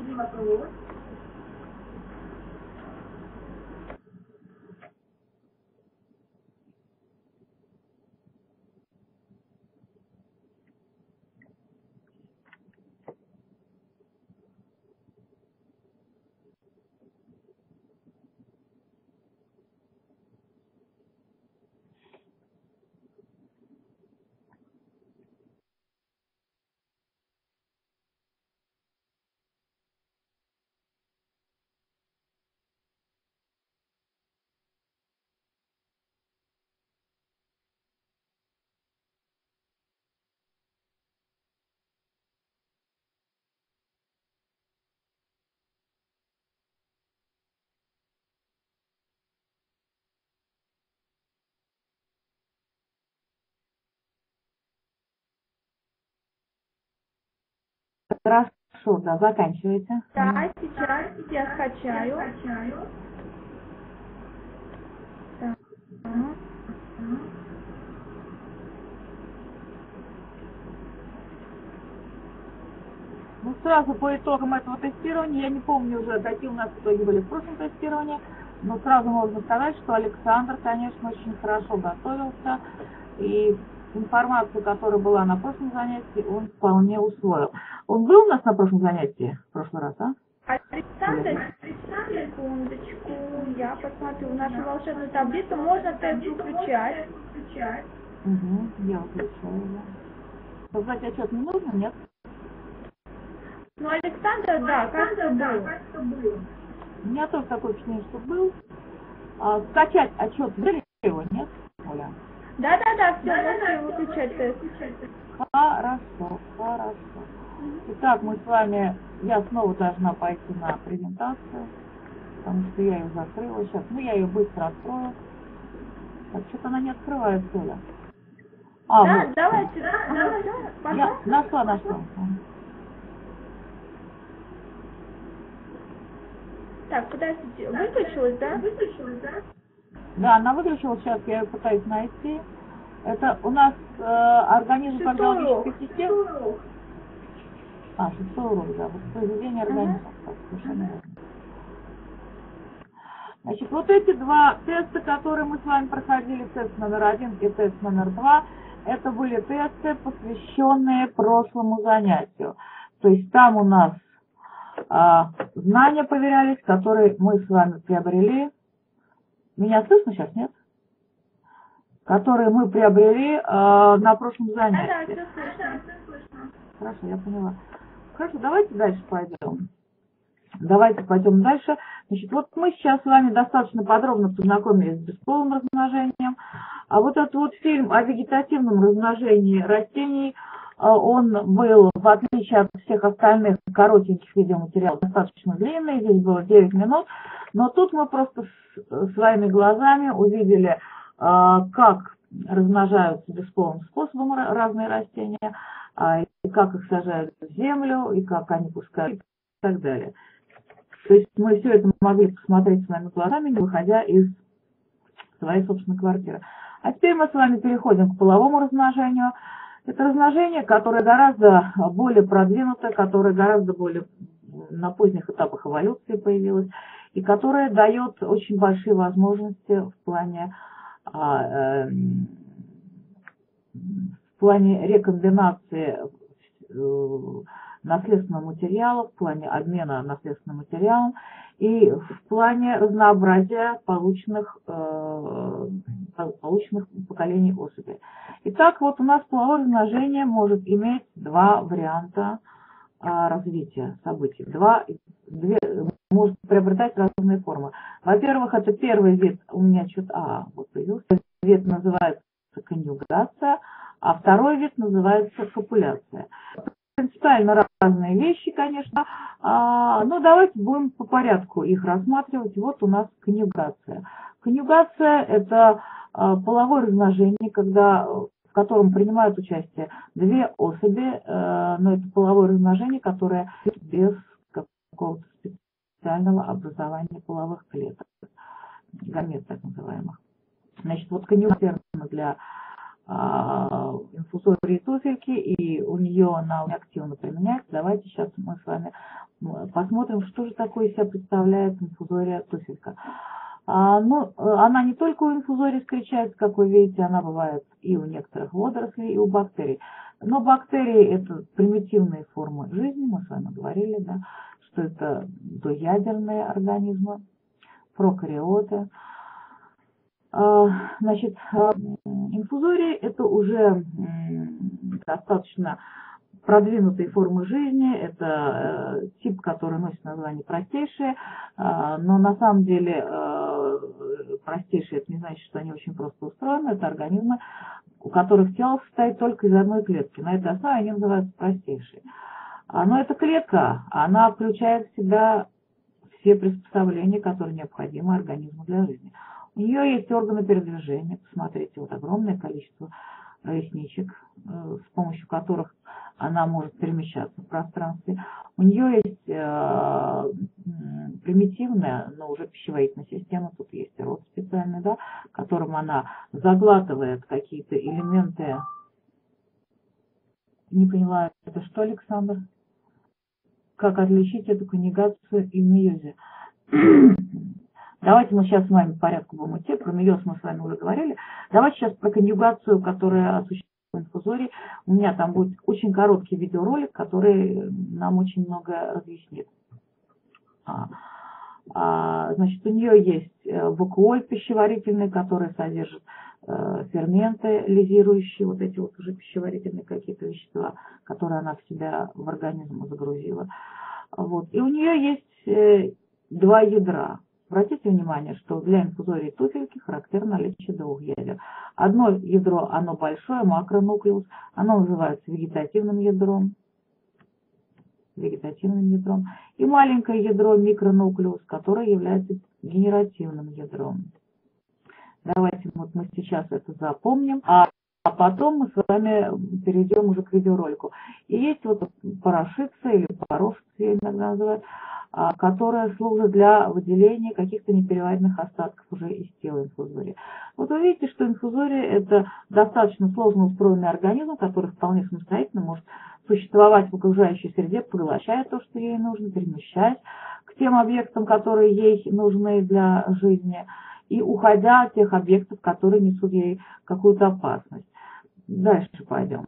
Хорошо, да, заканчивайте. Да, сейчас я скачаю. Так. Ну, сразу по итогам этого тестирования, я не помню уже, какие у нас итоги были в прошлом тестировании, но сразу можно сказать, что Александр, конечно, очень хорошо готовился, и информацию, которая была на прошлом занятии, он вполне усвоил. Он был у нас на прошлом занятии, в прошлый раз, а? Александр, секундочку, я посмотрю нашу волшебную таблицу. Можно тест выключать. Угу, я выключаю его. Создать отчет не нужно, нет? Ну, Александр, да, кажется, был. У меня тоже такое впечатление, что был. А, скачать отчет взяли его, нет, Оля? Да-да-да, все, можете выключать тест. Хорошо, хорошо. Итак, мы с вами, я снова должна пойти на презентацию, потому что я ее закрыла сейчас. Ну, я ее быстро открою. Так, что-то она не открывается, Оля. А, Да, вот. давайте. Ага, все, Я нашла, нашла. Так, подождите, выключилась, да? Выключилась, да? Да, она выключилась, сейчас я ее пытаюсь найти. Это у нас э, организм кардиологической системы. А, шестой урок, да, воспроизведение организма. Так, совершенно верно. Значит, вот эти два теста, которые мы с вами проходили, тест номер один и тест номер два, это были тесты, посвященные прошлому занятию. То есть там у нас а, знания проверялись, которые мы с вами приобрели. Меня слышно сейчас, нет? Которые мы приобрели а, на прошлом занятии. Да, да, все слышно. Хорошо, я поняла. Хорошо, давайте дальше пойдем. Давайте пойдем дальше. Значит, вот мы сейчас с вами достаточно подробно познакомились с бесполым размножением. А вот этот вот фильм о вегетативном размножении растений, он был, в отличие от всех остальных коротеньких видеоматериалов, достаточно длинный. Здесь было девять минут. Но тут мы просто своими глазами увидели, как размножаются бесполым способом разные растения, и как их сажают в землю, и как они пускают, и так далее. То есть мы все это могли посмотреть своими глазами, не выходя из своей собственной квартиры. А теперь мы с вами переходим к половому размножению. Это размножение, которое гораздо более продвинутое, которое гораздо более на поздних этапах эволюции появилось, и которое дает очень большие возможности в плане, а, э, в плане рекомбинации э, наследственного материала, в плане обмена наследственным материалом и в плане разнообразия полученных, э, полученных поколений особей. Итак, вот у нас половое размножение может иметь два варианта э, развития событий. Два, две, может приобретать разные формы. Во-первых, это первый вид, у меня что-то, а, вот появился, вид называется конъюгация, а второй вид называется копуляция. Принципиально разные вещи, конечно, а, но давайте будем по порядку их рассматривать. Вот у нас конъюгация. Конъюгация – это э, половое размножение, когда, в котором принимают участие две особи, э, но это половое размножение, которое без какого-то специального образования половых клеток, гамет так называемых. Значит, вот конъюгация для э, инфузории туфельки, и у нее она активно применяется. Давайте сейчас мы с вами посмотрим, что же такое из себя представляет инфузория туфелька. А, ну, она не только у инфузории встречается, как вы видите, она бывает и у некоторых водорослей, и у бактерий. Но бактерии – это примитивные формы жизни, мы с вами говорили, да, что это доядерные организмы, прокариоты. А, значит, инфузории – это уже достаточно продвинутые формы жизни, это э, тип, который носит название простейшие, э, но на самом деле э, простейшие это не значит, что они очень просто устроены, это организмы, у которых тело состоит только из одной клетки, на этой основе они называются простейшие. А, но эта клетка, она включает в себя все приспособления, которые необходимы организму для жизни. У нее есть органы передвижения, посмотрите, вот огромное количество ресничек, э, с помощью которых она может перемещаться в пространстве. У нее есть э, примитивная, но уже пищеварительная система, тут есть рот специальный, да, которым она заглатывает какие-то элементы. Не поняла, это что, Александр? Как отличить эту конъюгацию и мейозе? Давайте мы сейчас с вами по порядку будем идти, про мейоз мы с вами уже говорили. Давайте сейчас про конъюгацию, которая осуществляется в инфузории. У меня там будет очень короткий видеоролик, который нам очень много разъяснит. А, а, значит, у нее есть вакуоль пищеварительный, который содержит э, ферменты лизирующие, вот эти вот уже пищеварительные какие-то вещества, которые она в себя в организм загрузила. Вот. И у нее есть э, два ядра. Обратите внимание, что для инфузории туфельки характерно наличие двух ядер. Одно ядро, оно большое, макронуклеус, оно называется вегетативным ядром, вегетативным ядром, и маленькое ядро, микронуклеус, которое является генеративным ядром. Давайте вот мы сейчас это запомним, а, а потом мы с вами перейдем уже к видеоролику. И есть вот порошица или порошица, я иногда называю, которая служит для выделения каких-то непереваренных остатков уже из тела инфузории. Вот вы видите, что инфузория – это достаточно сложно устроенный организм, который вполне самостоятельно может существовать в окружающей среде, поглощая то, что ей нужно, перемещаясь к тем объектам, которые ей нужны для жизни, и уходя от тех объектов, которые несут ей какую-то опасность. Дальше пойдем.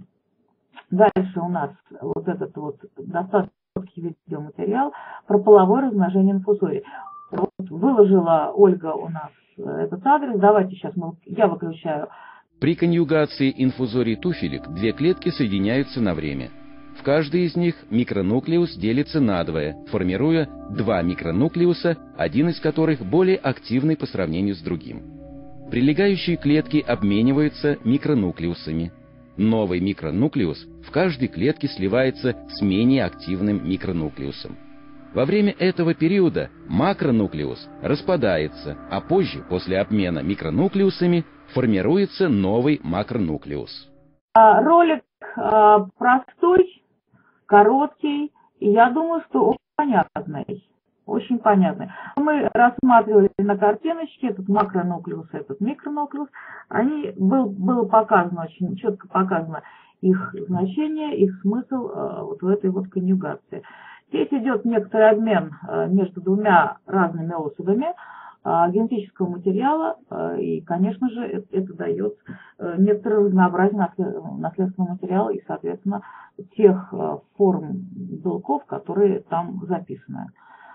Дальше у нас вот этот вот достаточно видеоматериал про половое размножение инфузории. Вот выложила Ольга у нас этот адрес. Давайте сейчас мы, я выключаю. При конъюгации инфузорий туфелек две клетки соединяются на время. В каждой из них микронуклеус делится надвое, формируя два микронуклеуса, один из которых более активный по сравнению с другим. Прилегающие клетки обмениваются микронуклеусами. Новый микронуклеус в каждой клетке сливается с менее активным микронуклеусом. Во время этого периода макронуклеус распадается, а позже, после обмена микронуклеусами, формируется новый макронуклеус. Ролик простой, короткий, и я думаю, что очень понятный. Очень понятно. Мы рассматривали на картиночке этот макронуклеус, этот микронуклеус. Они, был, было показано, очень четко показано их значение, их смысл э, вот в этой вот конъюгации. Здесь идет некоторый обмен э, между двумя разными особями э, генетического материала, э, и, конечно же, это, это дает э, некоторое разнообразие наслед, наследственного материала и, соответственно, тех э, форм белков, которые там записаны.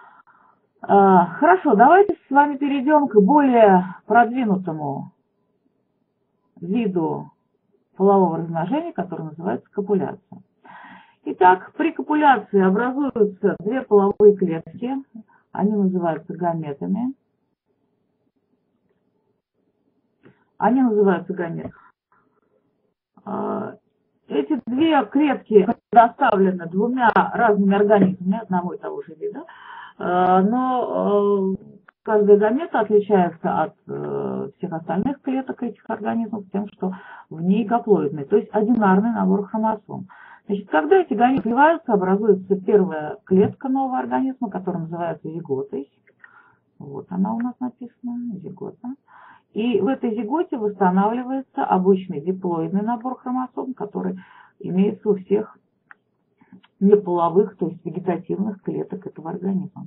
Хорошо, давайте с вами перейдем к более продвинутому виду полового размножения, который называется копуляция. Итак, при копуляции образуются две половые клетки, они называются гаметами. Они называются гаметами. Эти две клетки доставлены двумя разными организмами одного и того же вида. Но каждая гамета отличается от э, всех остальных клеток этих организмов тем, что в ней гаплоидный, то есть одинарный набор хромосом. Значит, когда эти гаметы сливаются, образуется первая клетка нового организма, которая называется зиготой. Вот она у нас написана, зигота. И в этой зиготе восстанавливается обычный диплоидный набор хромосом, который имеется у всех неполовых, то есть вегетативных клеток этого организма.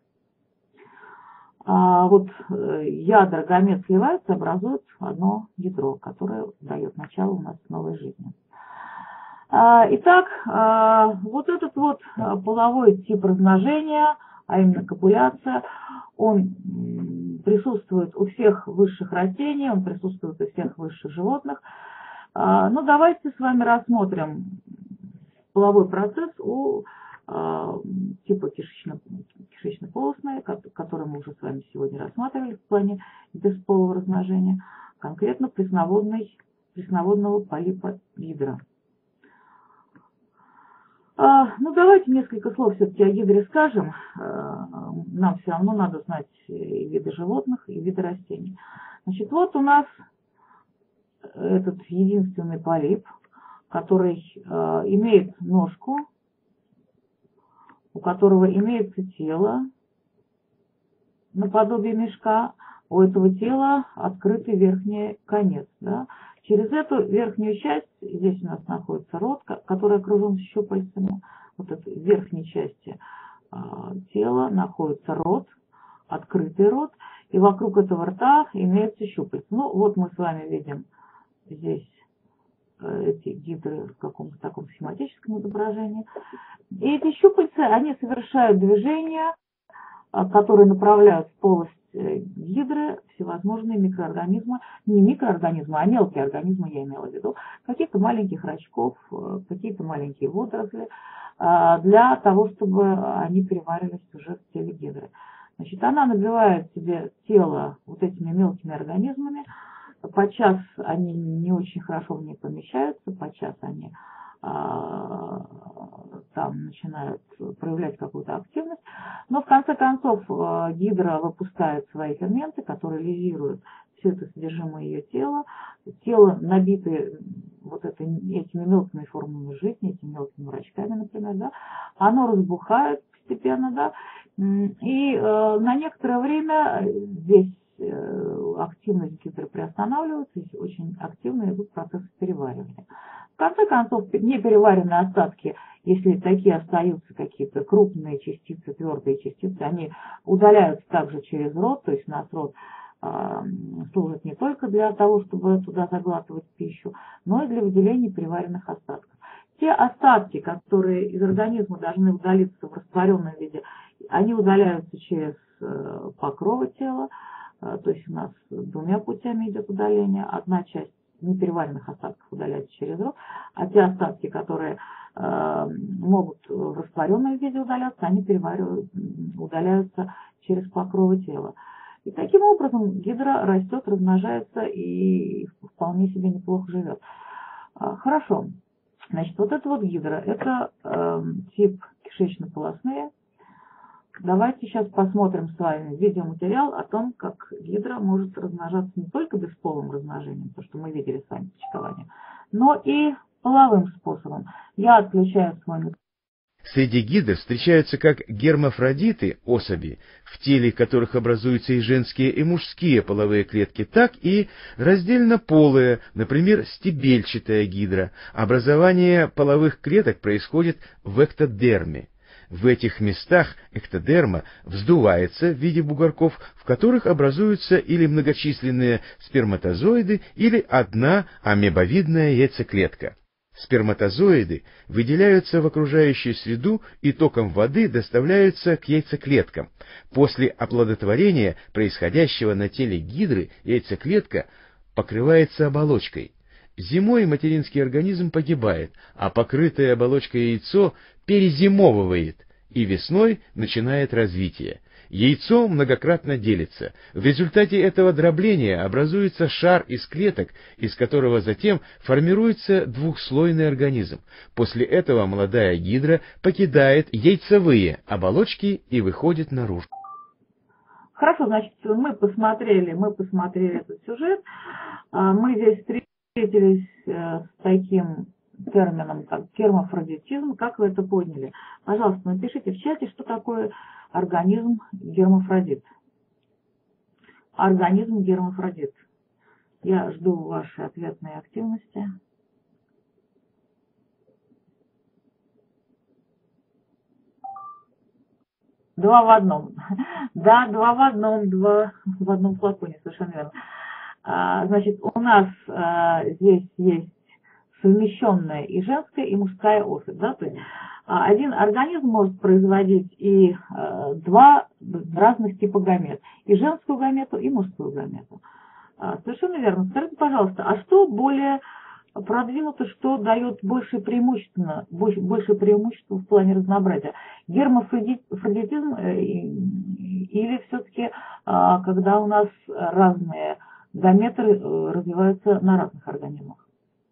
А вот ядра гамет сливаются, образуют одно ядро, которое дает начало у нас новой жизни. Итак, вот этот вот половой тип размножения, а именно копуляция, он присутствует у всех высших растений, он присутствует у всех высших животных. Ну, давайте с вами рассмотрим половой процесс у типа кишечно, кишечно-полостной, который мы уже с вами сегодня рассматривали в плане бесполого размножения, конкретно пресноводной, пресноводного полипа гидра. Ну, давайте несколько слов все-таки о гидре скажем. Нам все равно надо знать и виды животных, и виды растений. Значит, вот у нас этот единственный полип, который имеет ножку, у которого имеется тело наподобие мешка, у этого тела открытый верхний конец. Да? Через эту верхнюю часть, здесь у нас находится рот, который окружен щупальцами, вот этой верхней части а, тела находится рот, открытый рот, и вокруг этого рта имеются щупальца. Ну, вот мы с вами видим здесь эти гидры в каком-то таком схематическом изображении. И эти щупальца, они совершают движения, которые направляют в полость гидры всевозможные микроорганизмы, не микроорганизмы, а мелкие организмы, я имела в виду, каких-то маленьких рачков, какие-то маленькие водоросли, для того, чтобы они переварились уже в теле гидры. Значит, она набивает себе тело вот этими мелкими организмами. Подчас они не очень хорошо в ней помещаются, подчас они а, там начинают проявлять какую-то активность. Но в конце концов гидра выпускает свои ферменты, которые лизируют все это содержимое ее тела. Тело, набитое вот это, этими мелкими формами жизни, этими мелкими рачками, например, да, оно разбухает постепенно, да, и э, на некоторое время здесь активность гидры приостанавливается, и очень активно идут процессы переваривания. В конце концов, непереваренные остатки, если такие остаются какие-то крупные частицы, твердые частицы, они удаляются также через рот, то есть у нас рот э, служит не только для того, чтобы туда заглатывать пищу, но и для выделения переваренных остатков. Те остатки, которые из организма должны удалиться в растворенном виде, они удаляются через э, покровы тела. То есть у нас двумя путями идет удаление. Одна часть непереваренных остатков удаляется через рот, а те остатки, которые э, могут в растворенном виде удаляться, они переваривают, удаляются через покровы тела. И таким образом гидра растет, размножается и вполне себе неплохо живет. Хорошо. Значит, вот это вот гидра, это э, тип кишечно-полостные. Давайте сейчас посмотрим с вами видеоматериал о том, как гидра может размножаться не только бесполым размножением, то, что мы видели с вами почкование, но и половым способом. Я отключаю свой микрофон. Среди гидр встречаются как гермафродиты, особи, в теле которых образуются и женские, и мужские половые клетки, так и раздельнополые, например, стебельчатая гидра. Образование половых клеток происходит в эктодерме. В этих местах эктодерма вздувается в виде бугорков, в которых образуются или многочисленные сперматозоиды, или одна амебовидная яйцеклетка. Сперматозоиды выделяются в окружающую среду и током воды доставляются к яйцеклеткам. После оплодотворения, происходящего на теле гидры, яйцеклетка покрывается оболочкой. Зимой материнский организм погибает, а покрытое оболочкой яйцо перезимовывает, и весной начинает развитие. Яйцо многократно делится. В результате этого дробления образуется шар из клеток, из которого затем формируется двухслойный организм. После этого молодая гидра покидает яйцевые оболочки и выходит наружу. Хорошо, значит, мы посмотрели, мы посмотрели этот сюжет. Мы здесь встретились с таким термином, как гермафродитизм. Как вы это поняли? Пожалуйста, напишите в чате, что такое организм гермафродит. Организм гермафродит. Я жду вашей ответной активности. Два в одном. Да, два в одном, два в одном флаконе, совершенно верно. А, значит, у нас а, здесь есть совмещенная и женская, и мужская особь. Да? То есть а, один организм может производить и а, два разных типа гамет. И женскую гамету, и мужскую гамету. А, совершенно верно. Скажите, пожалуйста, а что более продвинуто, что дает больше преимущества, больше, больше преимущества в плане разнообразия? Гермафродитизм или все-таки, когда у нас разные гаметы развиваются на разных организмах?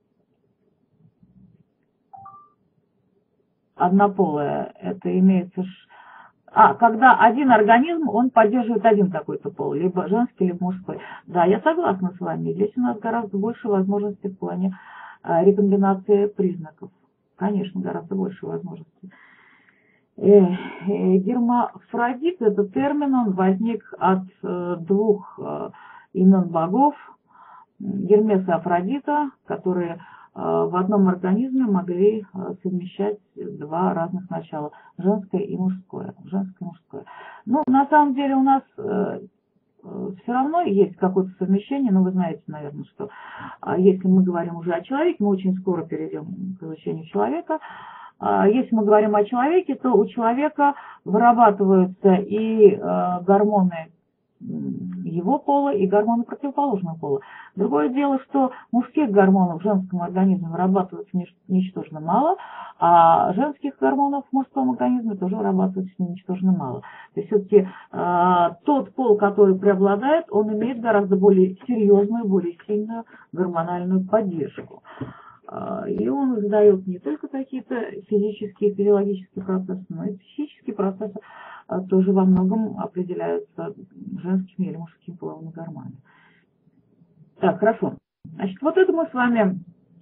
Однополое, это имеется... А, когда один организм, он поддерживает один какой-то пол, либо женский, либо мужской. Да, я согласна с вами. Здесь у нас гораздо больше возможностей в плане а, рекомбинации признаков. Конечно, гораздо больше возможностей. Э, э, гермафродит, этот термин, он возник от э, двух э, имен богов, Гермеса и Афродита, которые в одном организме могли совмещать два разных начала, женское и мужское. Женское и мужское. Ну, на самом деле у нас э, все равно есть какое-то совмещение, но вы знаете, наверное, что э, если мы говорим уже о человеке, мы очень скоро перейдем к изучению человека. Э, если мы говорим о человеке, то у человека вырабатываются и э, гормоны его пола и гормоны противоположного пола. Другое дело, что мужских гормонов в женском организме вырабатывается ничтожно мало, а женских гормонов в мужском организме тоже вырабатывается ничтожно мало. То есть все-таки э, тот пол, который преобладает, он имеет гораздо более серьезную, более сильную гормональную поддержку. Э, и он издает не только какие-то физические, физиологические процессы, но и психические процессы, тоже во многом определяются женскими или мужскими половыми гормонами. Так, хорошо. Значит, вот это мы с вами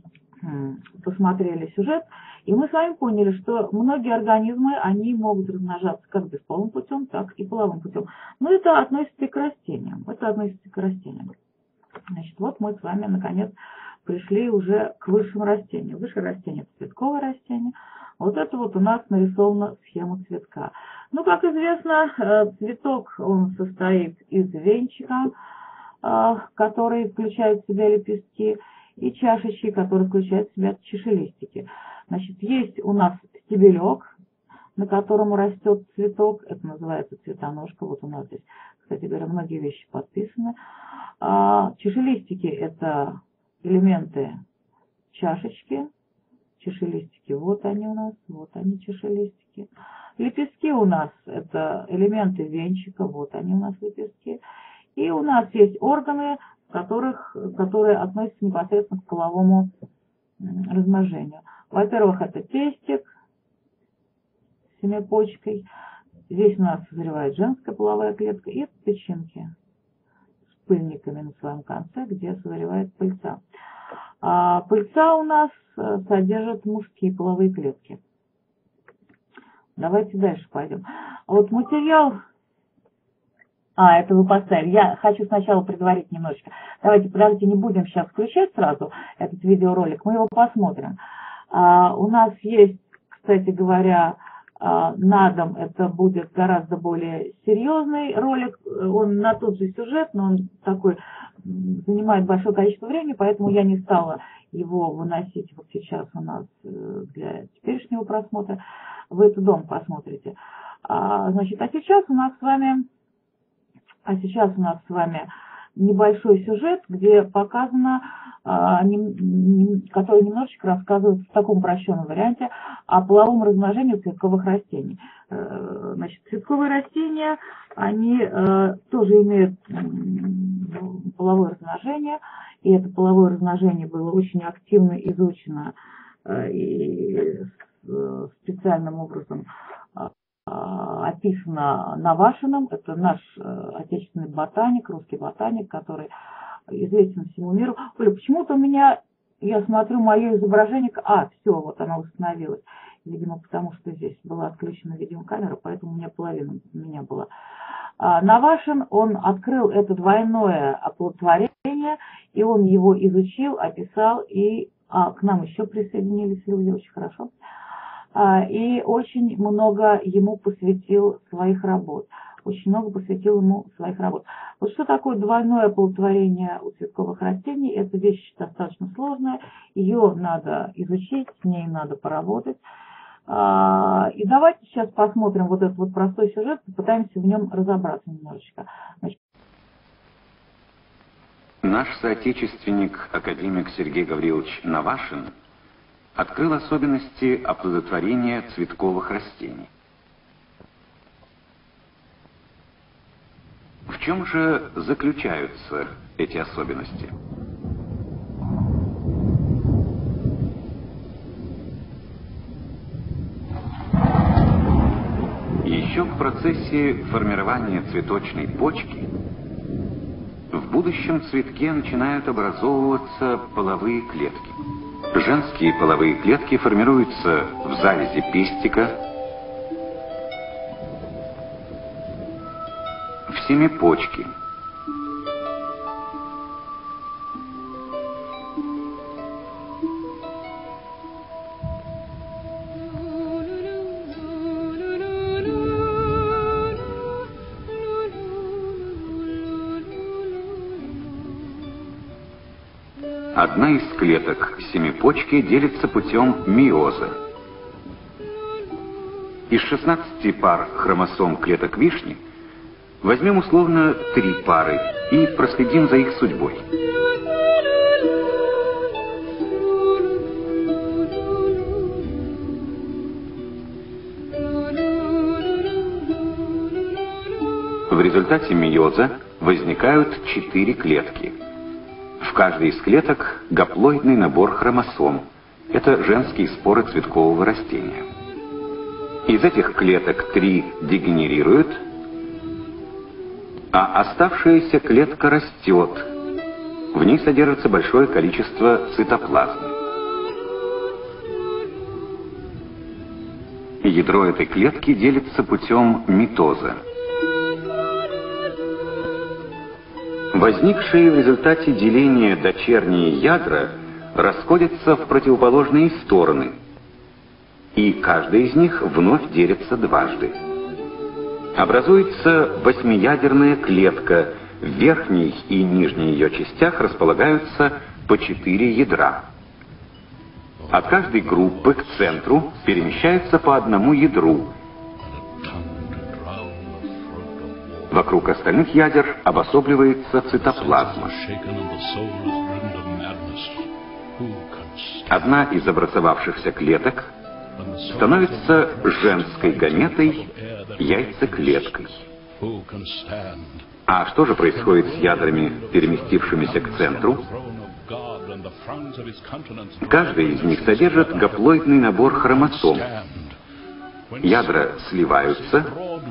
посмотрели сюжет, и мы с вами поняли, что многие организмы, они могут размножаться как бесполым путем, так и половым путем. Но это относится и к растениям. Это относится и к растениям. Значит, вот мы с вами, наконец, пришли уже к высшим растениям. Высшее растение – это цветковое растение. Вот это вот у нас нарисована схема цветка. Ну, как известно, цветок, он состоит из венчика, который включает в себя лепестки, и чашечки, которые включают в себя чашелистики. Значит, есть у нас стебелек, на котором растет цветок, это называется цветоножка. Вот у нас здесь, кстати говоря, многие вещи подписаны. Чашелистики – это элементы чашечки. Чашелистики, вот они у нас, вот они чашелистики. Лепестки у нас это элементы венчика, вот они у нас лепестки. И у нас есть органы, которых, которые относятся непосредственно к половому размножению. Во-первых, это пестик с семипочкой. Здесь у нас созревает женская половая клетка и печенки с пыльниками на своем конце, где созревает пыльца. А пыльца у нас содержит мужские половые клетки. Давайте дальше пойдем. А вот материал... А, это вы поставили. Я хочу сначала предварить немножечко. Давайте, подождите, не будем сейчас включать сразу этот видеоролик. Мы его посмотрим. А, у нас есть, кстати говоря, а, на дом это будет гораздо более серьезный ролик. Он на тот же сюжет, но он такой занимает большое количество времени, поэтому я не стала его выносить вот сейчас у нас для теперешнего просмотра. Вы это дома посмотрите. А, значит, а сейчас у нас с вами, а сейчас у нас с вами небольшой сюжет, где показано, а, не, не, который немножечко рассказывает в таком упрощенном варианте о половом размножении цветковых растений. Э, значит, цветковые растения, они э, тоже имеют половое размножение, и это половое размножение было очень активно изучено э, и специальным образом описана Навашиным. Это наш отечественный ботаник, русский ботаник, который известен всему миру. Оля, почему-то у меня, я смотрю, мое изображение... А, все, вот оно установилось. Видимо, потому что здесь была отключена видеокамера, поэтому у меня половина меня была. Навашин, он открыл это двойное оплодотворение, и он его изучил, описал, и а, к нам еще присоединились люди, очень хорошо. А, и очень много ему посвятил своих работ. Очень много посвятил ему своих работ. Вот что такое двойное оплодотворение у цветковых растений? Это вещь достаточно сложная, ее надо изучить, с ней надо поработать. И давайте сейчас посмотрим вот этот вот простой сюжет, попытаемся в нем разобраться немножечко. Значит... Наш соотечественник, академик Сергей Гаврилович Навашин, открыл особенности оплодотворения цветковых растений. В чем же заключаются эти особенности? Еще в процессе формирования цветочной почки в будущем цветке начинают образовываться половые клетки. Женские половые клетки формируются в завязи пестика, в семипочке. Одна из клеток семипочки делится путем мейоза. Из шестнадцати пар хромосом клеток вишни возьмем условно три пары и проследим за их судьбой. В результате мейоза возникают четыре клетки. В каждой из клеток гаплоидный набор хромосом. Это женские споры цветкового растения. Из этих клеток три дегенерируют, а оставшаяся клетка растет. В ней содержится большое количество цитоплазмы. Ядро этой клетки делится путем митоза. Возникшие в результате деления дочерние ядра расходятся в противоположные стороны, и каждая из них вновь делится дважды. Образуется восьмиядерная клетка, в верхней и нижней ее частях располагаются по четыре ядра. От каждой группы к центру перемещается по одному ядру. Вокруг остальных ядер обособливается цитоплазма. Одна из образовавшихся клеток становится женской гаметой, яйцеклеткой. А что же происходит с ядрами, переместившимися к центру? Каждая из них содержит гаплоидный набор хромосом. Ядра сливаются,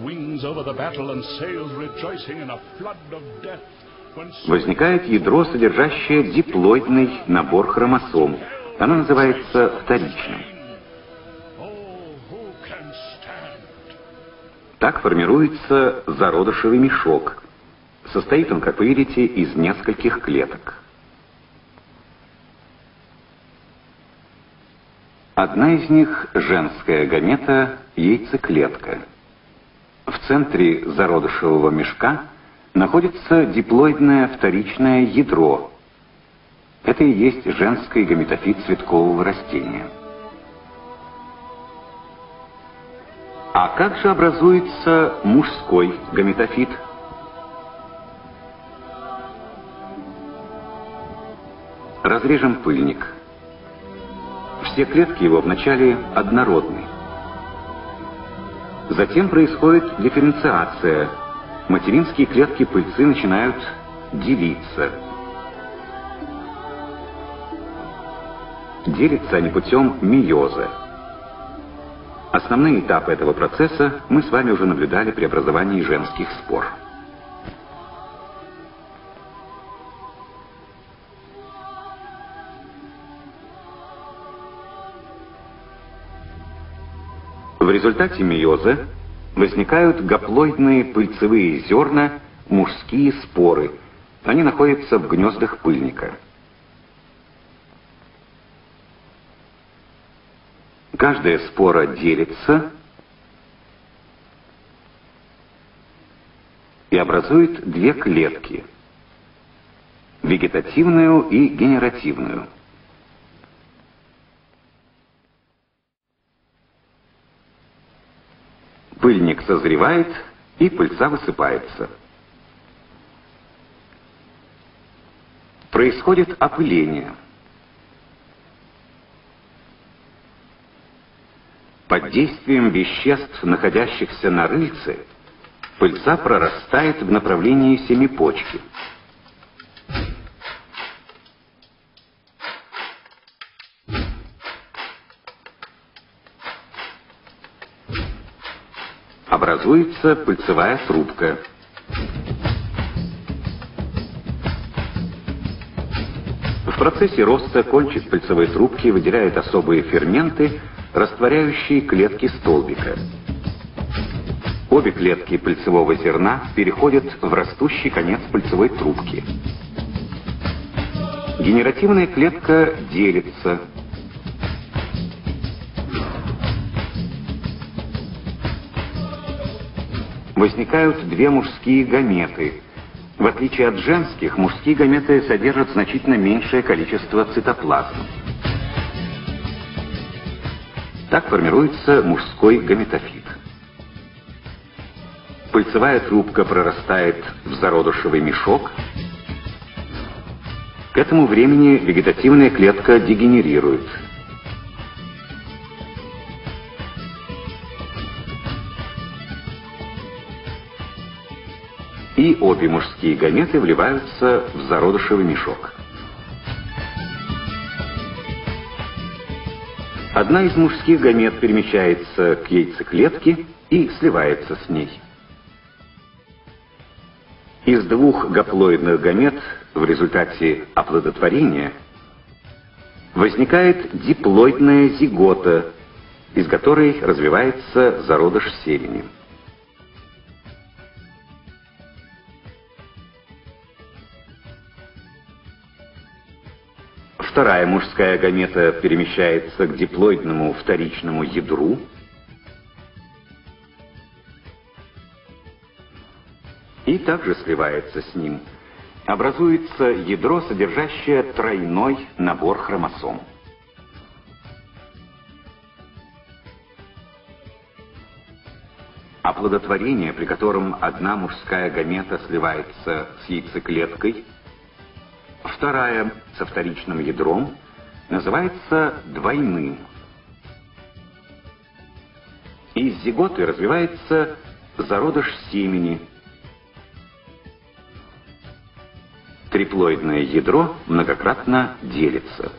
возникает ядро, содержащее диплоидный набор хромосом. Оно называется вторичным. Так формируется зародышевый мешок. Состоит он, как вы видите, из нескольких клеток. Одна из них – женская гамета, яйцеклетка. В центре зародышевого мешка находится диплоидное вторичное ядро. Это и есть женский гаметофит цветкового растения. А как же образуется мужской гаметофит? Разрежем пыльник. Все клетки его вначале однородны. Затем происходит дифференциация. Материнские клетки пыльцы начинают делиться. Делятся они путем мейоза. Основные этапы этого процесса мы с вами уже наблюдали при образовании женских спор. В результате мейоза возникают гаплоидные пыльцевые зерна, мужские споры. Они находятся в гнездах пыльника. Каждая спора делится и образует две клетки – вегетативную и генеративную. Пыльник созревает, и пыльца высыпается. Происходит опыление. Под действием веществ, находящихся на рыльце, пыльца прорастает в направлении семипочки. Образуется пыльцевая трубка. В процессе роста кончик пыльцевой трубки выделяет особые ферменты, растворяющие клетки столбика. Обе клетки пыльцевого зерна переходят в растущий конец пыльцевой трубки. Генеративная клетка делится. Возникают две мужские гаметы. В отличие от женских, мужские гаметы содержат значительно меньшее количество цитоплазм. Так формируется мужской гаметофит. Пыльцевая трубка прорастает в зародышевый мешок. К этому времени вегетативная клетка дегенерирует. И обе мужские гаметы вливаются в зародышевый мешок. Одна из мужских гамет перемещается к яйцеклетке и сливается с ней. Из двух гаплоидных гамет в результате оплодотворения возникает диплоидная зигота, из которой развивается зародыш семени. Вторая мужская гамета перемещается к диплоидному вторичному ядру. И также сливается с ним. Образуется ядро, содержащее тройной набор хромосом. Оплодотворение, при котором одна мужская гамета сливается с яйцеклеткой, вторая со вторичным ядром, называется двойным. Из зиготы развивается зародыш семени. Триплоидное ядро многократно делится.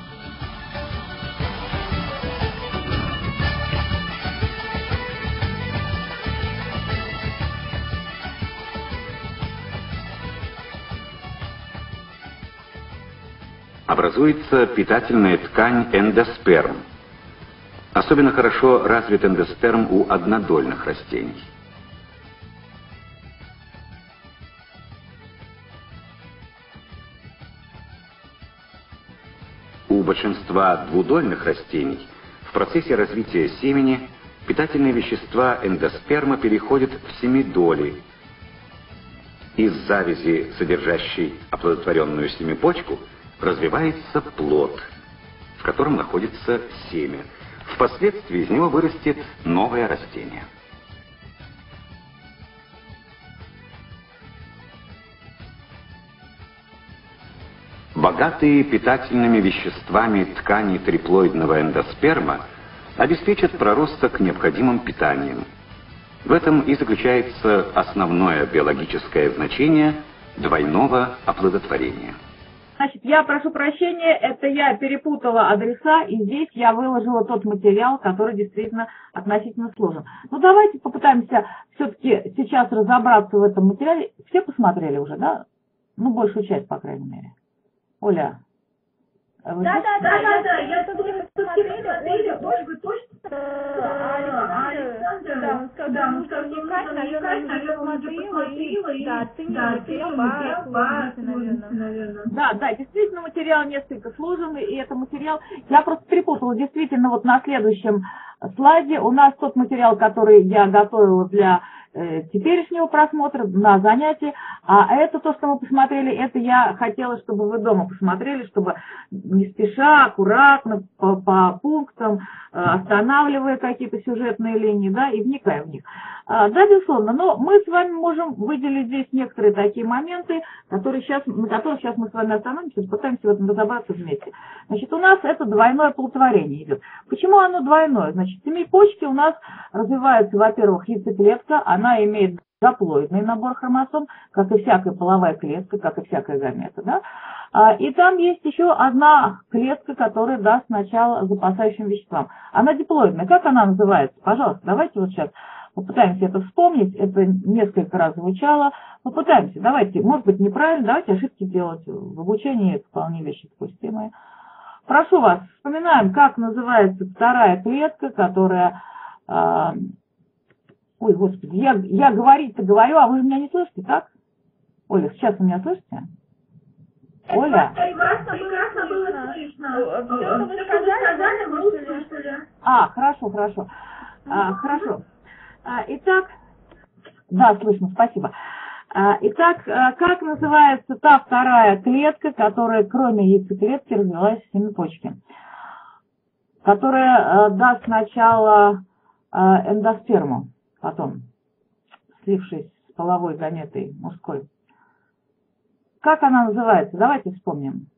Образуется питательная ткань эндосперм. Особенно хорошо развит эндосперм у однодольных растений. У большинства двудольных растений в процессе развития семени питательные вещества эндосперма переходят в семидоли. Из завязи, содержащей оплодотворенную семипочку, развивается плод, в котором находится семя. Впоследствии из него вырастет новое растение. Богатые питательными веществами ткани триплоидного эндосперма обеспечат проросток необходимым питанием. В этом и заключается основное биологическое значение двойного оплодотворения. Значит, я прошу прощения, это я перепутала адреса, и здесь я выложила тот материал, который действительно относительно сложен. Ну, давайте попытаемся все-таки сейчас разобраться в этом материале. Все посмотрели уже, да? Ну, большую часть, по крайней мере. Оля? Да, да, да, да, да, да, я тут посмотрели, Ольга точно, а Александр, да, он сказал, да, нужно вникать, наверное, не посмотрела, и, да, ты не материал по сложности, наверное. Да, да, действительно материал несколько сложенный, и это материал, я просто перепутала, действительно, вот на следующем слайде у нас тот материал, который я готовила для э, теперешнего просмотра, на занятии, а это то, что мы посмотрели, это я хотела, чтобы вы дома посмотрели, чтобы не спеша, аккуратно, по, по пунктам, э, останавливая какие-то сюжетные линии, да, и вникая в них. А, да, безусловно, но мы с вами можем выделить здесь некоторые такие моменты, которые сейчас, на которых сейчас мы с вами остановимся, пытаемся в этом разобраться вместе. Значит, у нас это двойное оплодотворение идет. Почему оно двойное? Значит, в семипочке у нас развивается, во-первых, яйцеклетка, она имеет гаплоидный набор хромосом, как и всякая половая клетка, как и всякая гамета, да. А, и там есть еще одна клетка, которая даст начало запасающим веществам. Она диплоидная. Как она называется? Пожалуйста, давайте вот сейчас попытаемся это вспомнить. Это несколько раз звучало. Попытаемся. Давайте, может быть, неправильно, давайте ошибки делать. В обучении это вполне вещи допустимые. Прошу вас, вспоминаем, как называется вторая клетка, которая... Э, ой, господи, я, я говорить-то говорю, а вы же меня не слышите, так? Оля, сейчас вы меня слышите? Оля? Прекрасно, прекрасно было слышно. Все, что вы сказали, мы услышали. А, хорошо, хорошо. А, хорошо. А, итак, да, слышно, спасибо. А, итак, как называется та вторая клетка, которая кроме яйцеклетки развилась в семипочке? Которая а, даст начало а, эндосперму потом, слившись с половой гаметой мужской. Как она называется? Давайте вспомним.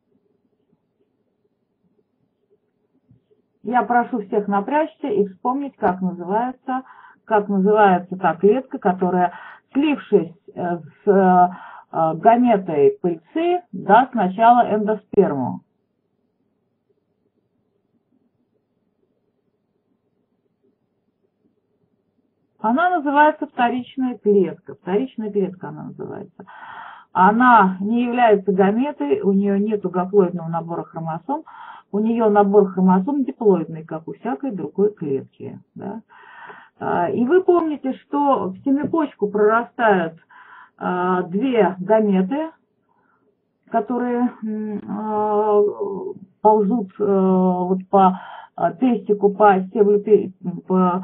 Я прошу всех напрячься и вспомнить, как называется, как называется та клетка, которая, слившись с гаметой пыльцы, даст начало эндосперму. Она называется вторичная клетка. Вторичная клетка она называется. Она не является гаметой, у нее нет гаплоидного набора хромосом, у нее набор хромосом диплоидный, как у всякой другой клетки. Да? И вы помните, что в семипочку прорастают две гаметы, которые ползут вот по пестику, по стеблю, по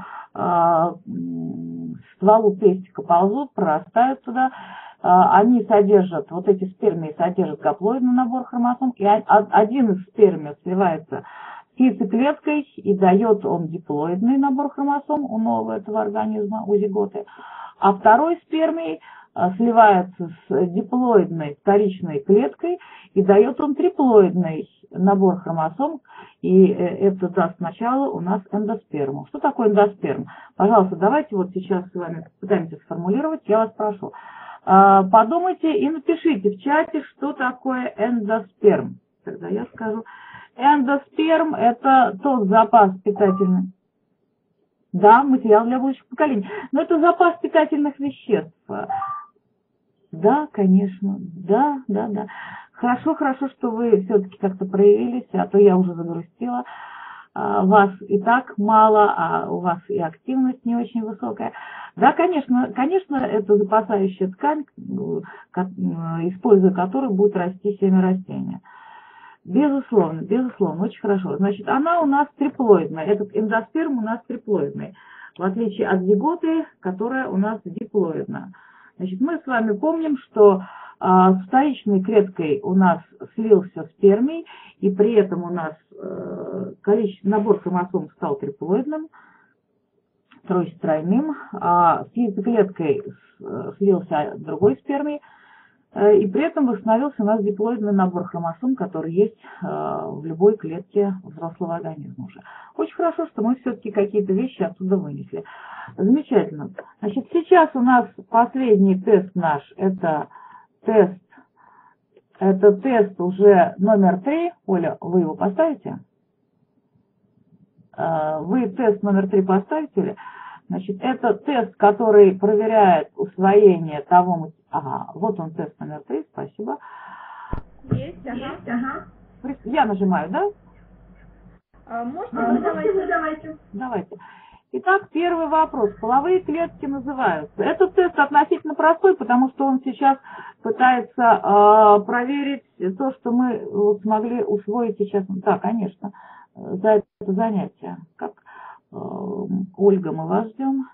стволу пестика ползут, прорастают туда. Они содержат, вот эти спермии содержат гаплоидный набор хромосом, и один из спермий сливается с яйцеклеткой и дает он диплоидный набор хромосом у нового этого организма, у зиготы, а второй спермий сливается с диплоидной вторичной клеткой и дает он триплоидный набор хромосом, и это даст начало у нас эндосперму. Что такое эндосперм? Пожалуйста, давайте вот сейчас с вами пытаемся сформулировать, я вас прошу. Подумайте и напишите в чате, что такое эндосперм. Тогда я скажу. Эндосперм – это тот запас питательный. Да, материал для будущих поколений. Но это запас питательных веществ. Да, конечно. Да, да, да. Хорошо, хорошо, что вы все-таки как-то проявились, а то я уже загрустила. Вас и так мало, а у вас и активность не очень высокая. Да, конечно, конечно, это запасающая ткань, используя которую будет расти семя растения. Безусловно, безусловно, очень хорошо. Значит, она у нас триплоидная, этот эндосперм у нас триплоидный, в отличие от зиготы, которая у нас диплоидна. Значит, мы с вами помним, что а, с вторичной клеткой у нас слился спермий, и при этом у нас э, количество, набор хромосом стал триплоидным, то есть тройным, а с яйцеклеткой слился другой спермий, и при этом восстановился у нас диплоидный набор хромосом, который есть в любой клетке взрослого организма уже. Очень хорошо, что мы все-таки какие-то вещи оттуда вынесли. Замечательно. Значит, сейчас у нас последний тест наш, это тест Это тест уже номер три. Оля, вы его поставите? Вы тест номер три поставите, Оля? Значит, это тест, который проверяет усвоение того... Ага, вот он тест номер три, спасибо. Есть, ага. Есть, ага. Я нажимаю, да? А, можно, а, давайте, давайте. Давайте. Итак, первый вопрос. Половые клетки называются. Этот тест относительно простой, потому что он сейчас пытается э, проверить то, что мы вот, смогли усвоить сейчас. Да, конечно, за это занятие. Как э, Ольга, мы вас ждем.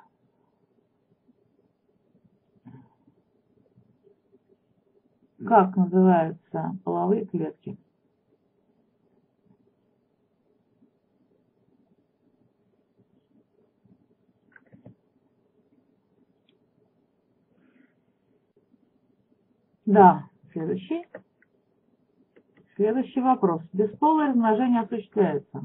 Как называются половые клетки? Да, следующий. Следующий вопрос. Бесполое размножение осуществляется.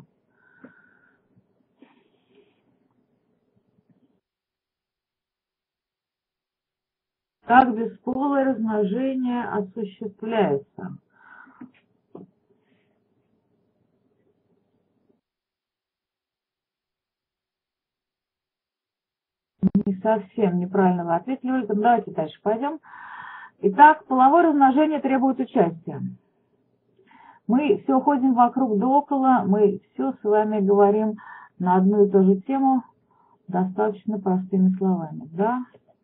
Как бесполое размножение осуществляется? Не совсем неправильно вы ответили, Ольга. Давайте дальше пойдем. Итак, половое размножение требует участия. Мы все ходим вокруг да около, мы все с вами говорим на одну и ту же тему достаточно простыми словами. Да?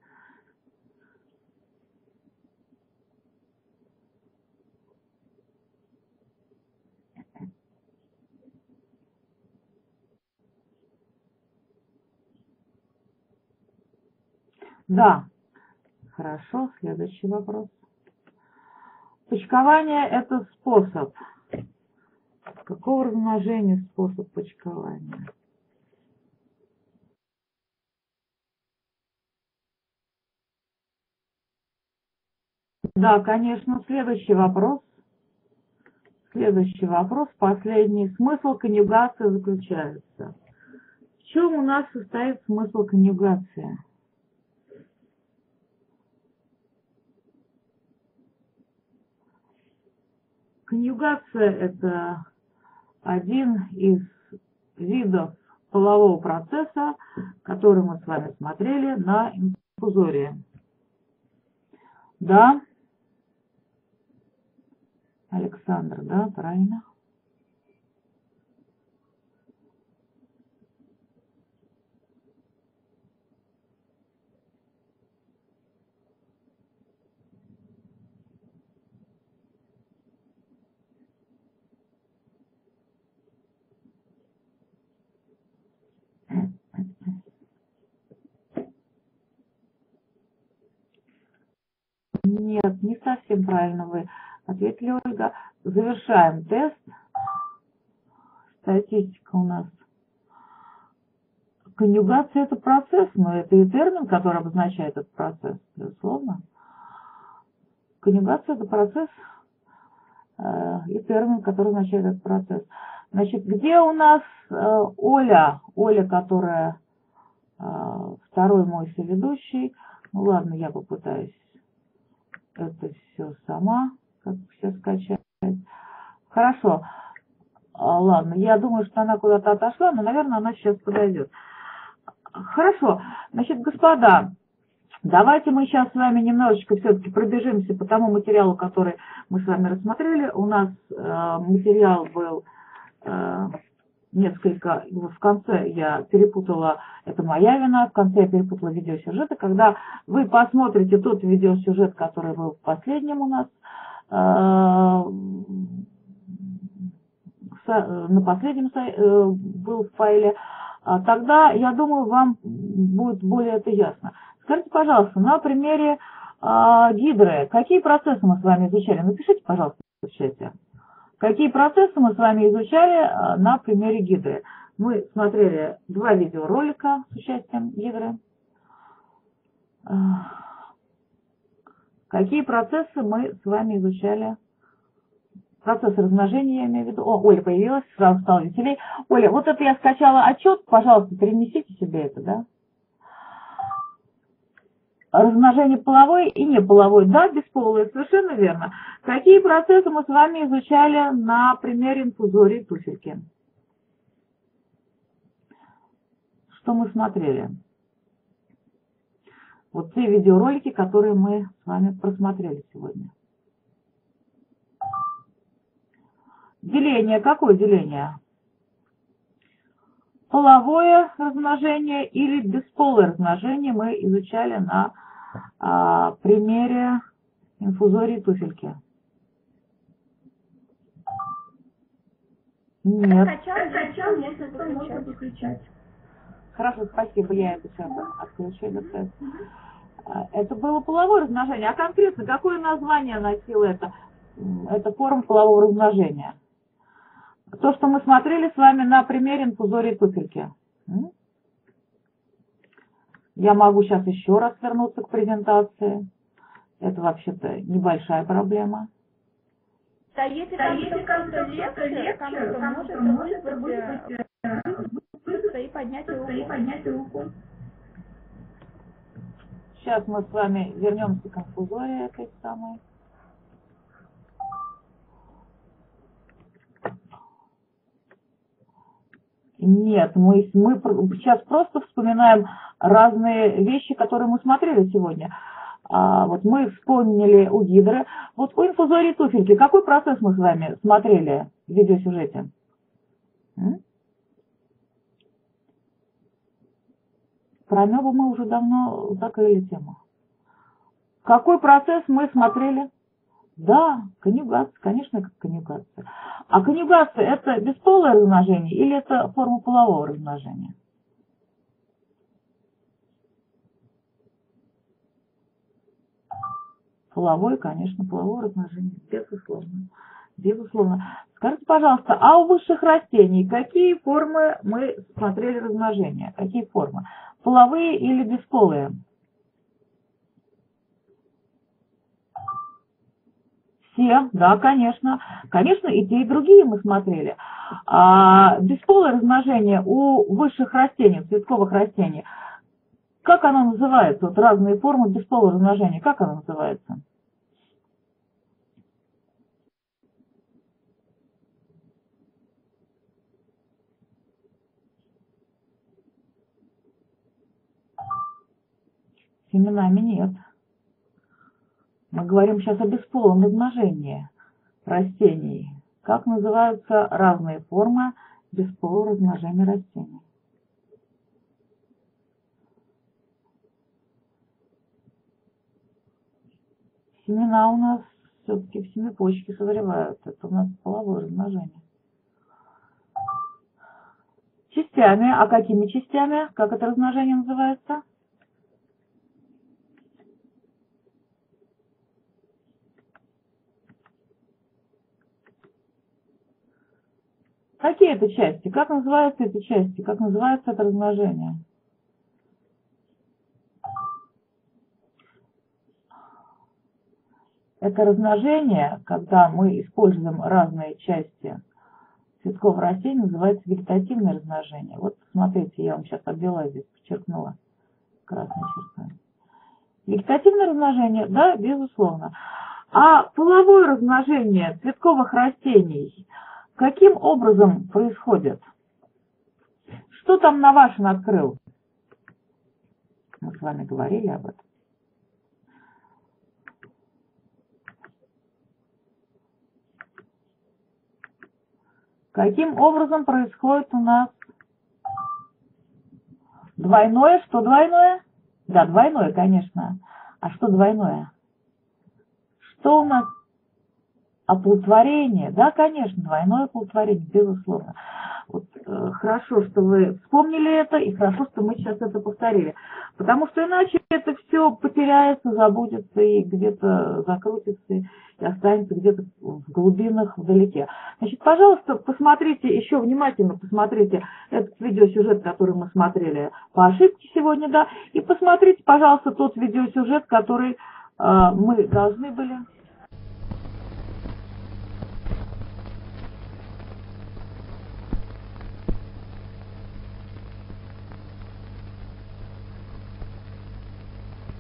Да. Хорошо, следующий вопрос. Почкование – это способ. Какого размножения способ почкования? Да, конечно, следующий вопрос. Следующий вопрос, последний. Смысл конъюгации заключается. В чем у нас состоит смысл конъюгации? Конъюгация – это один из видов полового процесса, который мы с вами смотрели на инфузории. Да, Александр, да, правильно. Нет, не совсем правильно вы ответили, Ольга. Завершаем тест. Статистика у нас. Конъюгация – это процесс, но это и термин, который обозначает этот процесс, безусловно. Конъюгация – это процесс э, и термин, который означает этот процесс. Значит, где у нас э, Оля? Оля, которая э, второй мой соведущий. Ну ладно, я попытаюсь это все сама, как все скачать. Хорошо. А, ладно, я думаю, что она куда-то отошла, но, наверное, она сейчас подойдет. Хорошо. Значит, господа, давайте мы сейчас с вами немножечко все-таки пробежимся по тому материалу, который мы с вами рассмотрели. У нас э, материал был э, несколько, в конце я перепутала, это моя вина, в конце я перепутала видеосюжеты. Когда вы посмотрите тот видеосюжет, который был в последнем у нас, э, на последнем э, был в файле, тогда, я думаю, вам будет более это ясно. Скажите, пожалуйста, на примере э, гидры, какие процессы мы с вами изучали? Напишите, пожалуйста, в чате. Какие процессы мы с вами изучали э, на примере гидры? Мы смотрели два видеоролика с участием гидры. Э, какие процессы мы с вами изучали? Процесс размножения, я имею в виду. О, Оля появилась, сразу стало веселей. Оля, вот это я скачала отчет, пожалуйста, перенесите себе это, да? размножение половое и неполовое. Да, бесполое, совершенно верно. Какие процессы мы с вами изучали на примере инфузории туфельки? Что мы смотрели? Вот те видеоролики, которые мы с вами просмотрели сегодня. Деление. Какое деление? Половое размножение или бесполое размножение мы изучали на а, примере инфузории туфельки. Нет. Качал, если что, можно выключать. Хорошо, спасибо, я это сейчас отключу. Это, это было половое размножение. А конкретно какое название носило это? Это форма полового размножения. То, что мы смотрели с вами на примере инфузории туфельки. Я могу сейчас еще раз вернуться к презентации. Это вообще-то небольшая проблема. Да, если кому-то легче, кому-то может выпуститься и поднять руку. Сейчас мы с вами вернемся к инфузории этой самой. Нет, мы, мы сейчас просто вспоминаем разные вещи, которые мы смотрели сегодня. А, вот мы вспомнили у гидры. Вот у инфузории туфельки какой процесс мы с вами смотрели в видеосюжете? М? Про амебу мы уже давно закрыли тему. Какой процесс мы смотрели? Да, конъюгация, конечно, как конъюгация. А конъюгация – это бесполое размножение или это форма полового размножения? Половое, конечно, половое размножение, безусловно. Безусловно. Скажите, пожалуйста, а у высших растений какие формы мы смотрели размножения? Какие формы? Половые или бесполые? Все, да, конечно. Конечно, и те, и другие мы смотрели. А бесполое размножение у высших растений, цветковых растений, как оно называется? Вот разные формы бесполого размножения, как оно называется? Семенами нет. Мы говорим сейчас о бесполом размножении растений. Как называются разные формы бесполого размножения растений? Семена у нас все-таки в семипочке созревают. Это у нас половое размножение. Частями. А какими частями? Как это размножение называется? Какие это части? Как называются эти части? Как называется это размножение? Это размножение, когда мы используем разные части цветкового растения, называется вегетативное размножение. Вот смотрите, я вам сейчас обвела здесь, подчеркнула красной чертой. Вегетативное размножение, да, безусловно. А половое размножение цветковых растений каким образом происходит? Что там Навашин открыл? Мы с вами говорили об этом. Каким образом происходит у нас двойное? Что двойное? Да, двойное, конечно. А что двойное? Что у нас? Оплодотворение. Да, конечно, двойное оплодотворение, безусловно. Вот, э, хорошо, что вы вспомнили это, и хорошо, что мы сейчас это повторили. Потому что иначе это все потеряется, забудется и где-то закрутится, и останется где-то в глубинах, вдалеке. Значит, пожалуйста, посмотрите, еще внимательно посмотрите этот видеосюжет, который мы смотрели по ошибке сегодня, да, и посмотрите, пожалуйста, тот видеосюжет, который э, мы должны были...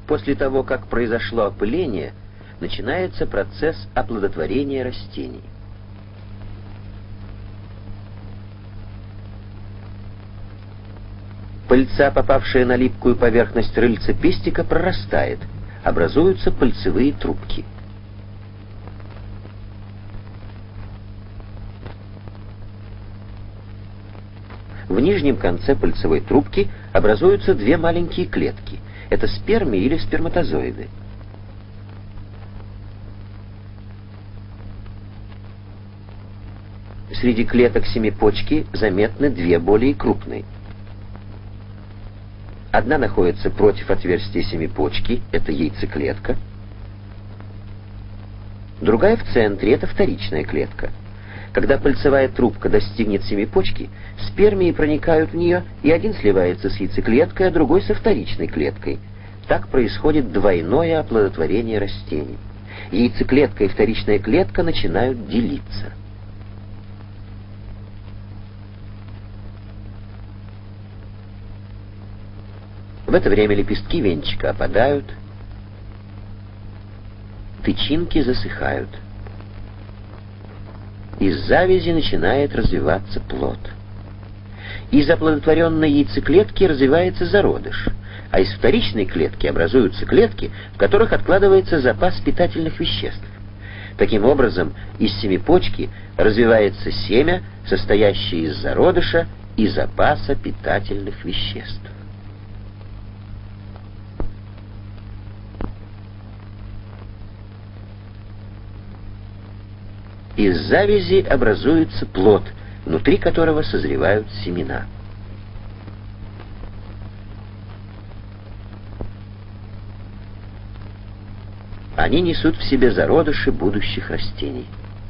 После того, как произошло опыление, начинается процесс оплодотворения растений. Пыльца, попавшая на липкую поверхность рыльца пестика, прорастает, образуются пыльцевые трубки. В нижнем конце пыльцевой трубки образуются две маленькие клетки. Это спермии или сперматозоиды. Среди клеток семипочки заметны две более крупные. Одна находится против отверстия семипочки, это яйцеклетка. Другая в центре, это вторичная клетка. Когда пыльцевая трубка достигнет семипочки, спермии проникают в нее, и один сливается с яйцеклеткой, а другой со вторичной клеткой. Так происходит двойное оплодотворение растений. Яйцеклетка и вторичная клетка начинают делиться. В это время лепестки венчика опадают, тычинки засыхают. Из завязи начинает развиваться плод. Из оплодотворенной яйцеклетки развивается зародыш, а из вторичной клетки образуются клетки, в которых откладывается запас питательных веществ. Таким образом, из семипочки развивается семя, состоящее из зародыша и запаса питательных веществ. Из завязи образуется плод, внутри которого созревают семена. Они несут в себе зародыши будущих растений.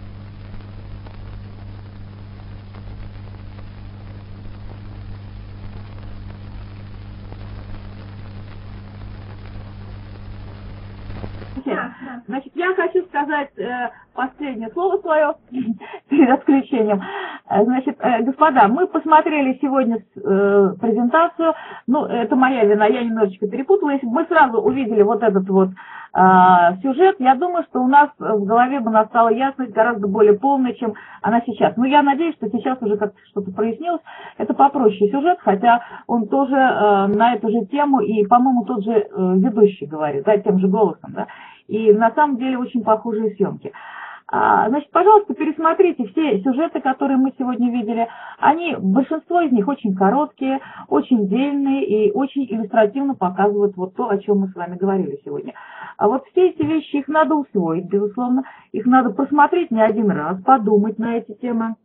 Значит, я хочу сказать э, последнее слово свое перед отключением. Э, значит, э, господа, мы посмотрели сегодня э, презентацию. Ну, это моя вина, я немножечко перепутала. Если бы мы сразу увидели вот этот вот э, сюжет, я думаю, что у нас в голове бы настала ясность гораздо более полная, чем она сейчас. Но я надеюсь, что сейчас уже как-то что-то прояснилось. Это попроще сюжет, хотя он тоже э, на эту же тему, и, по-моему, тот же э, ведущий говорит, да, тем же голосом, да. И на самом деле очень похожие съемки. А, значит, пожалуйста, пересмотрите все сюжеты, которые мы сегодня видели. Они, большинство из них очень короткие, очень дельные и очень иллюстративно показывают вот то, о чем мы с вами говорили сегодня. А вот все эти вещи, их надо усвоить, безусловно. Их надо посмотреть не один раз, подумать на эти темы.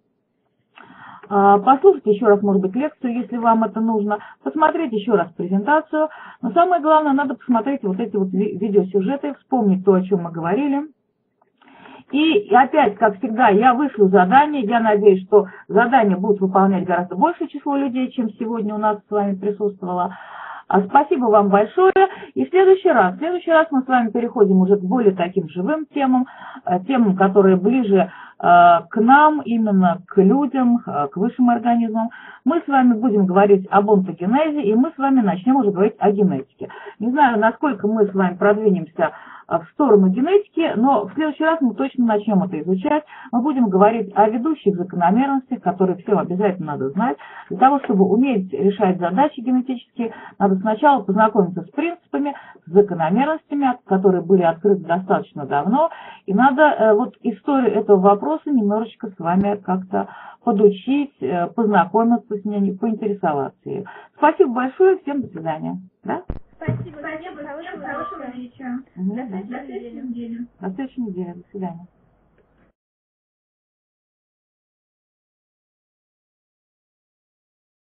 Послушать еще раз, может быть, лекцию, если вам это нужно, посмотреть еще раз презентацию. Но самое главное, надо посмотреть вот эти вот ви видеосюжеты, вспомнить то, о чем мы говорили. И опять, как всегда, я вышлю задание. Я надеюсь, что задания будут выполнять гораздо большее число людей, чем сегодня у нас с вами присутствовало. Спасибо вам большое. И в следующий раз, в следующий раз мы с вами переходим уже к более таким живым темам, темам, которые ближе к нам, именно к людям, к высшим организмам. Мы с вами будем говорить об онтогенезе, и мы с вами начнем уже говорить о генетике. Не знаю, насколько мы с вами продвинемся в сторону генетики, но в следующий раз мы точно начнем это изучать. Мы будем говорить о ведущих закономерностях, которые всем обязательно надо знать. Для того, чтобы уметь решать задачи генетические, надо сначала познакомиться с принципами, с закономерностями, которые были открыты достаточно давно, и надо вот историю этого вопроса немножечко с вами как-то подучить, познакомиться с ней, поинтересоваться ею. Спасибо большое, всем до свидания. Да? Спасибо, спасибо, хорошего вечера. До следующей недели. До следующей недели. До свидания.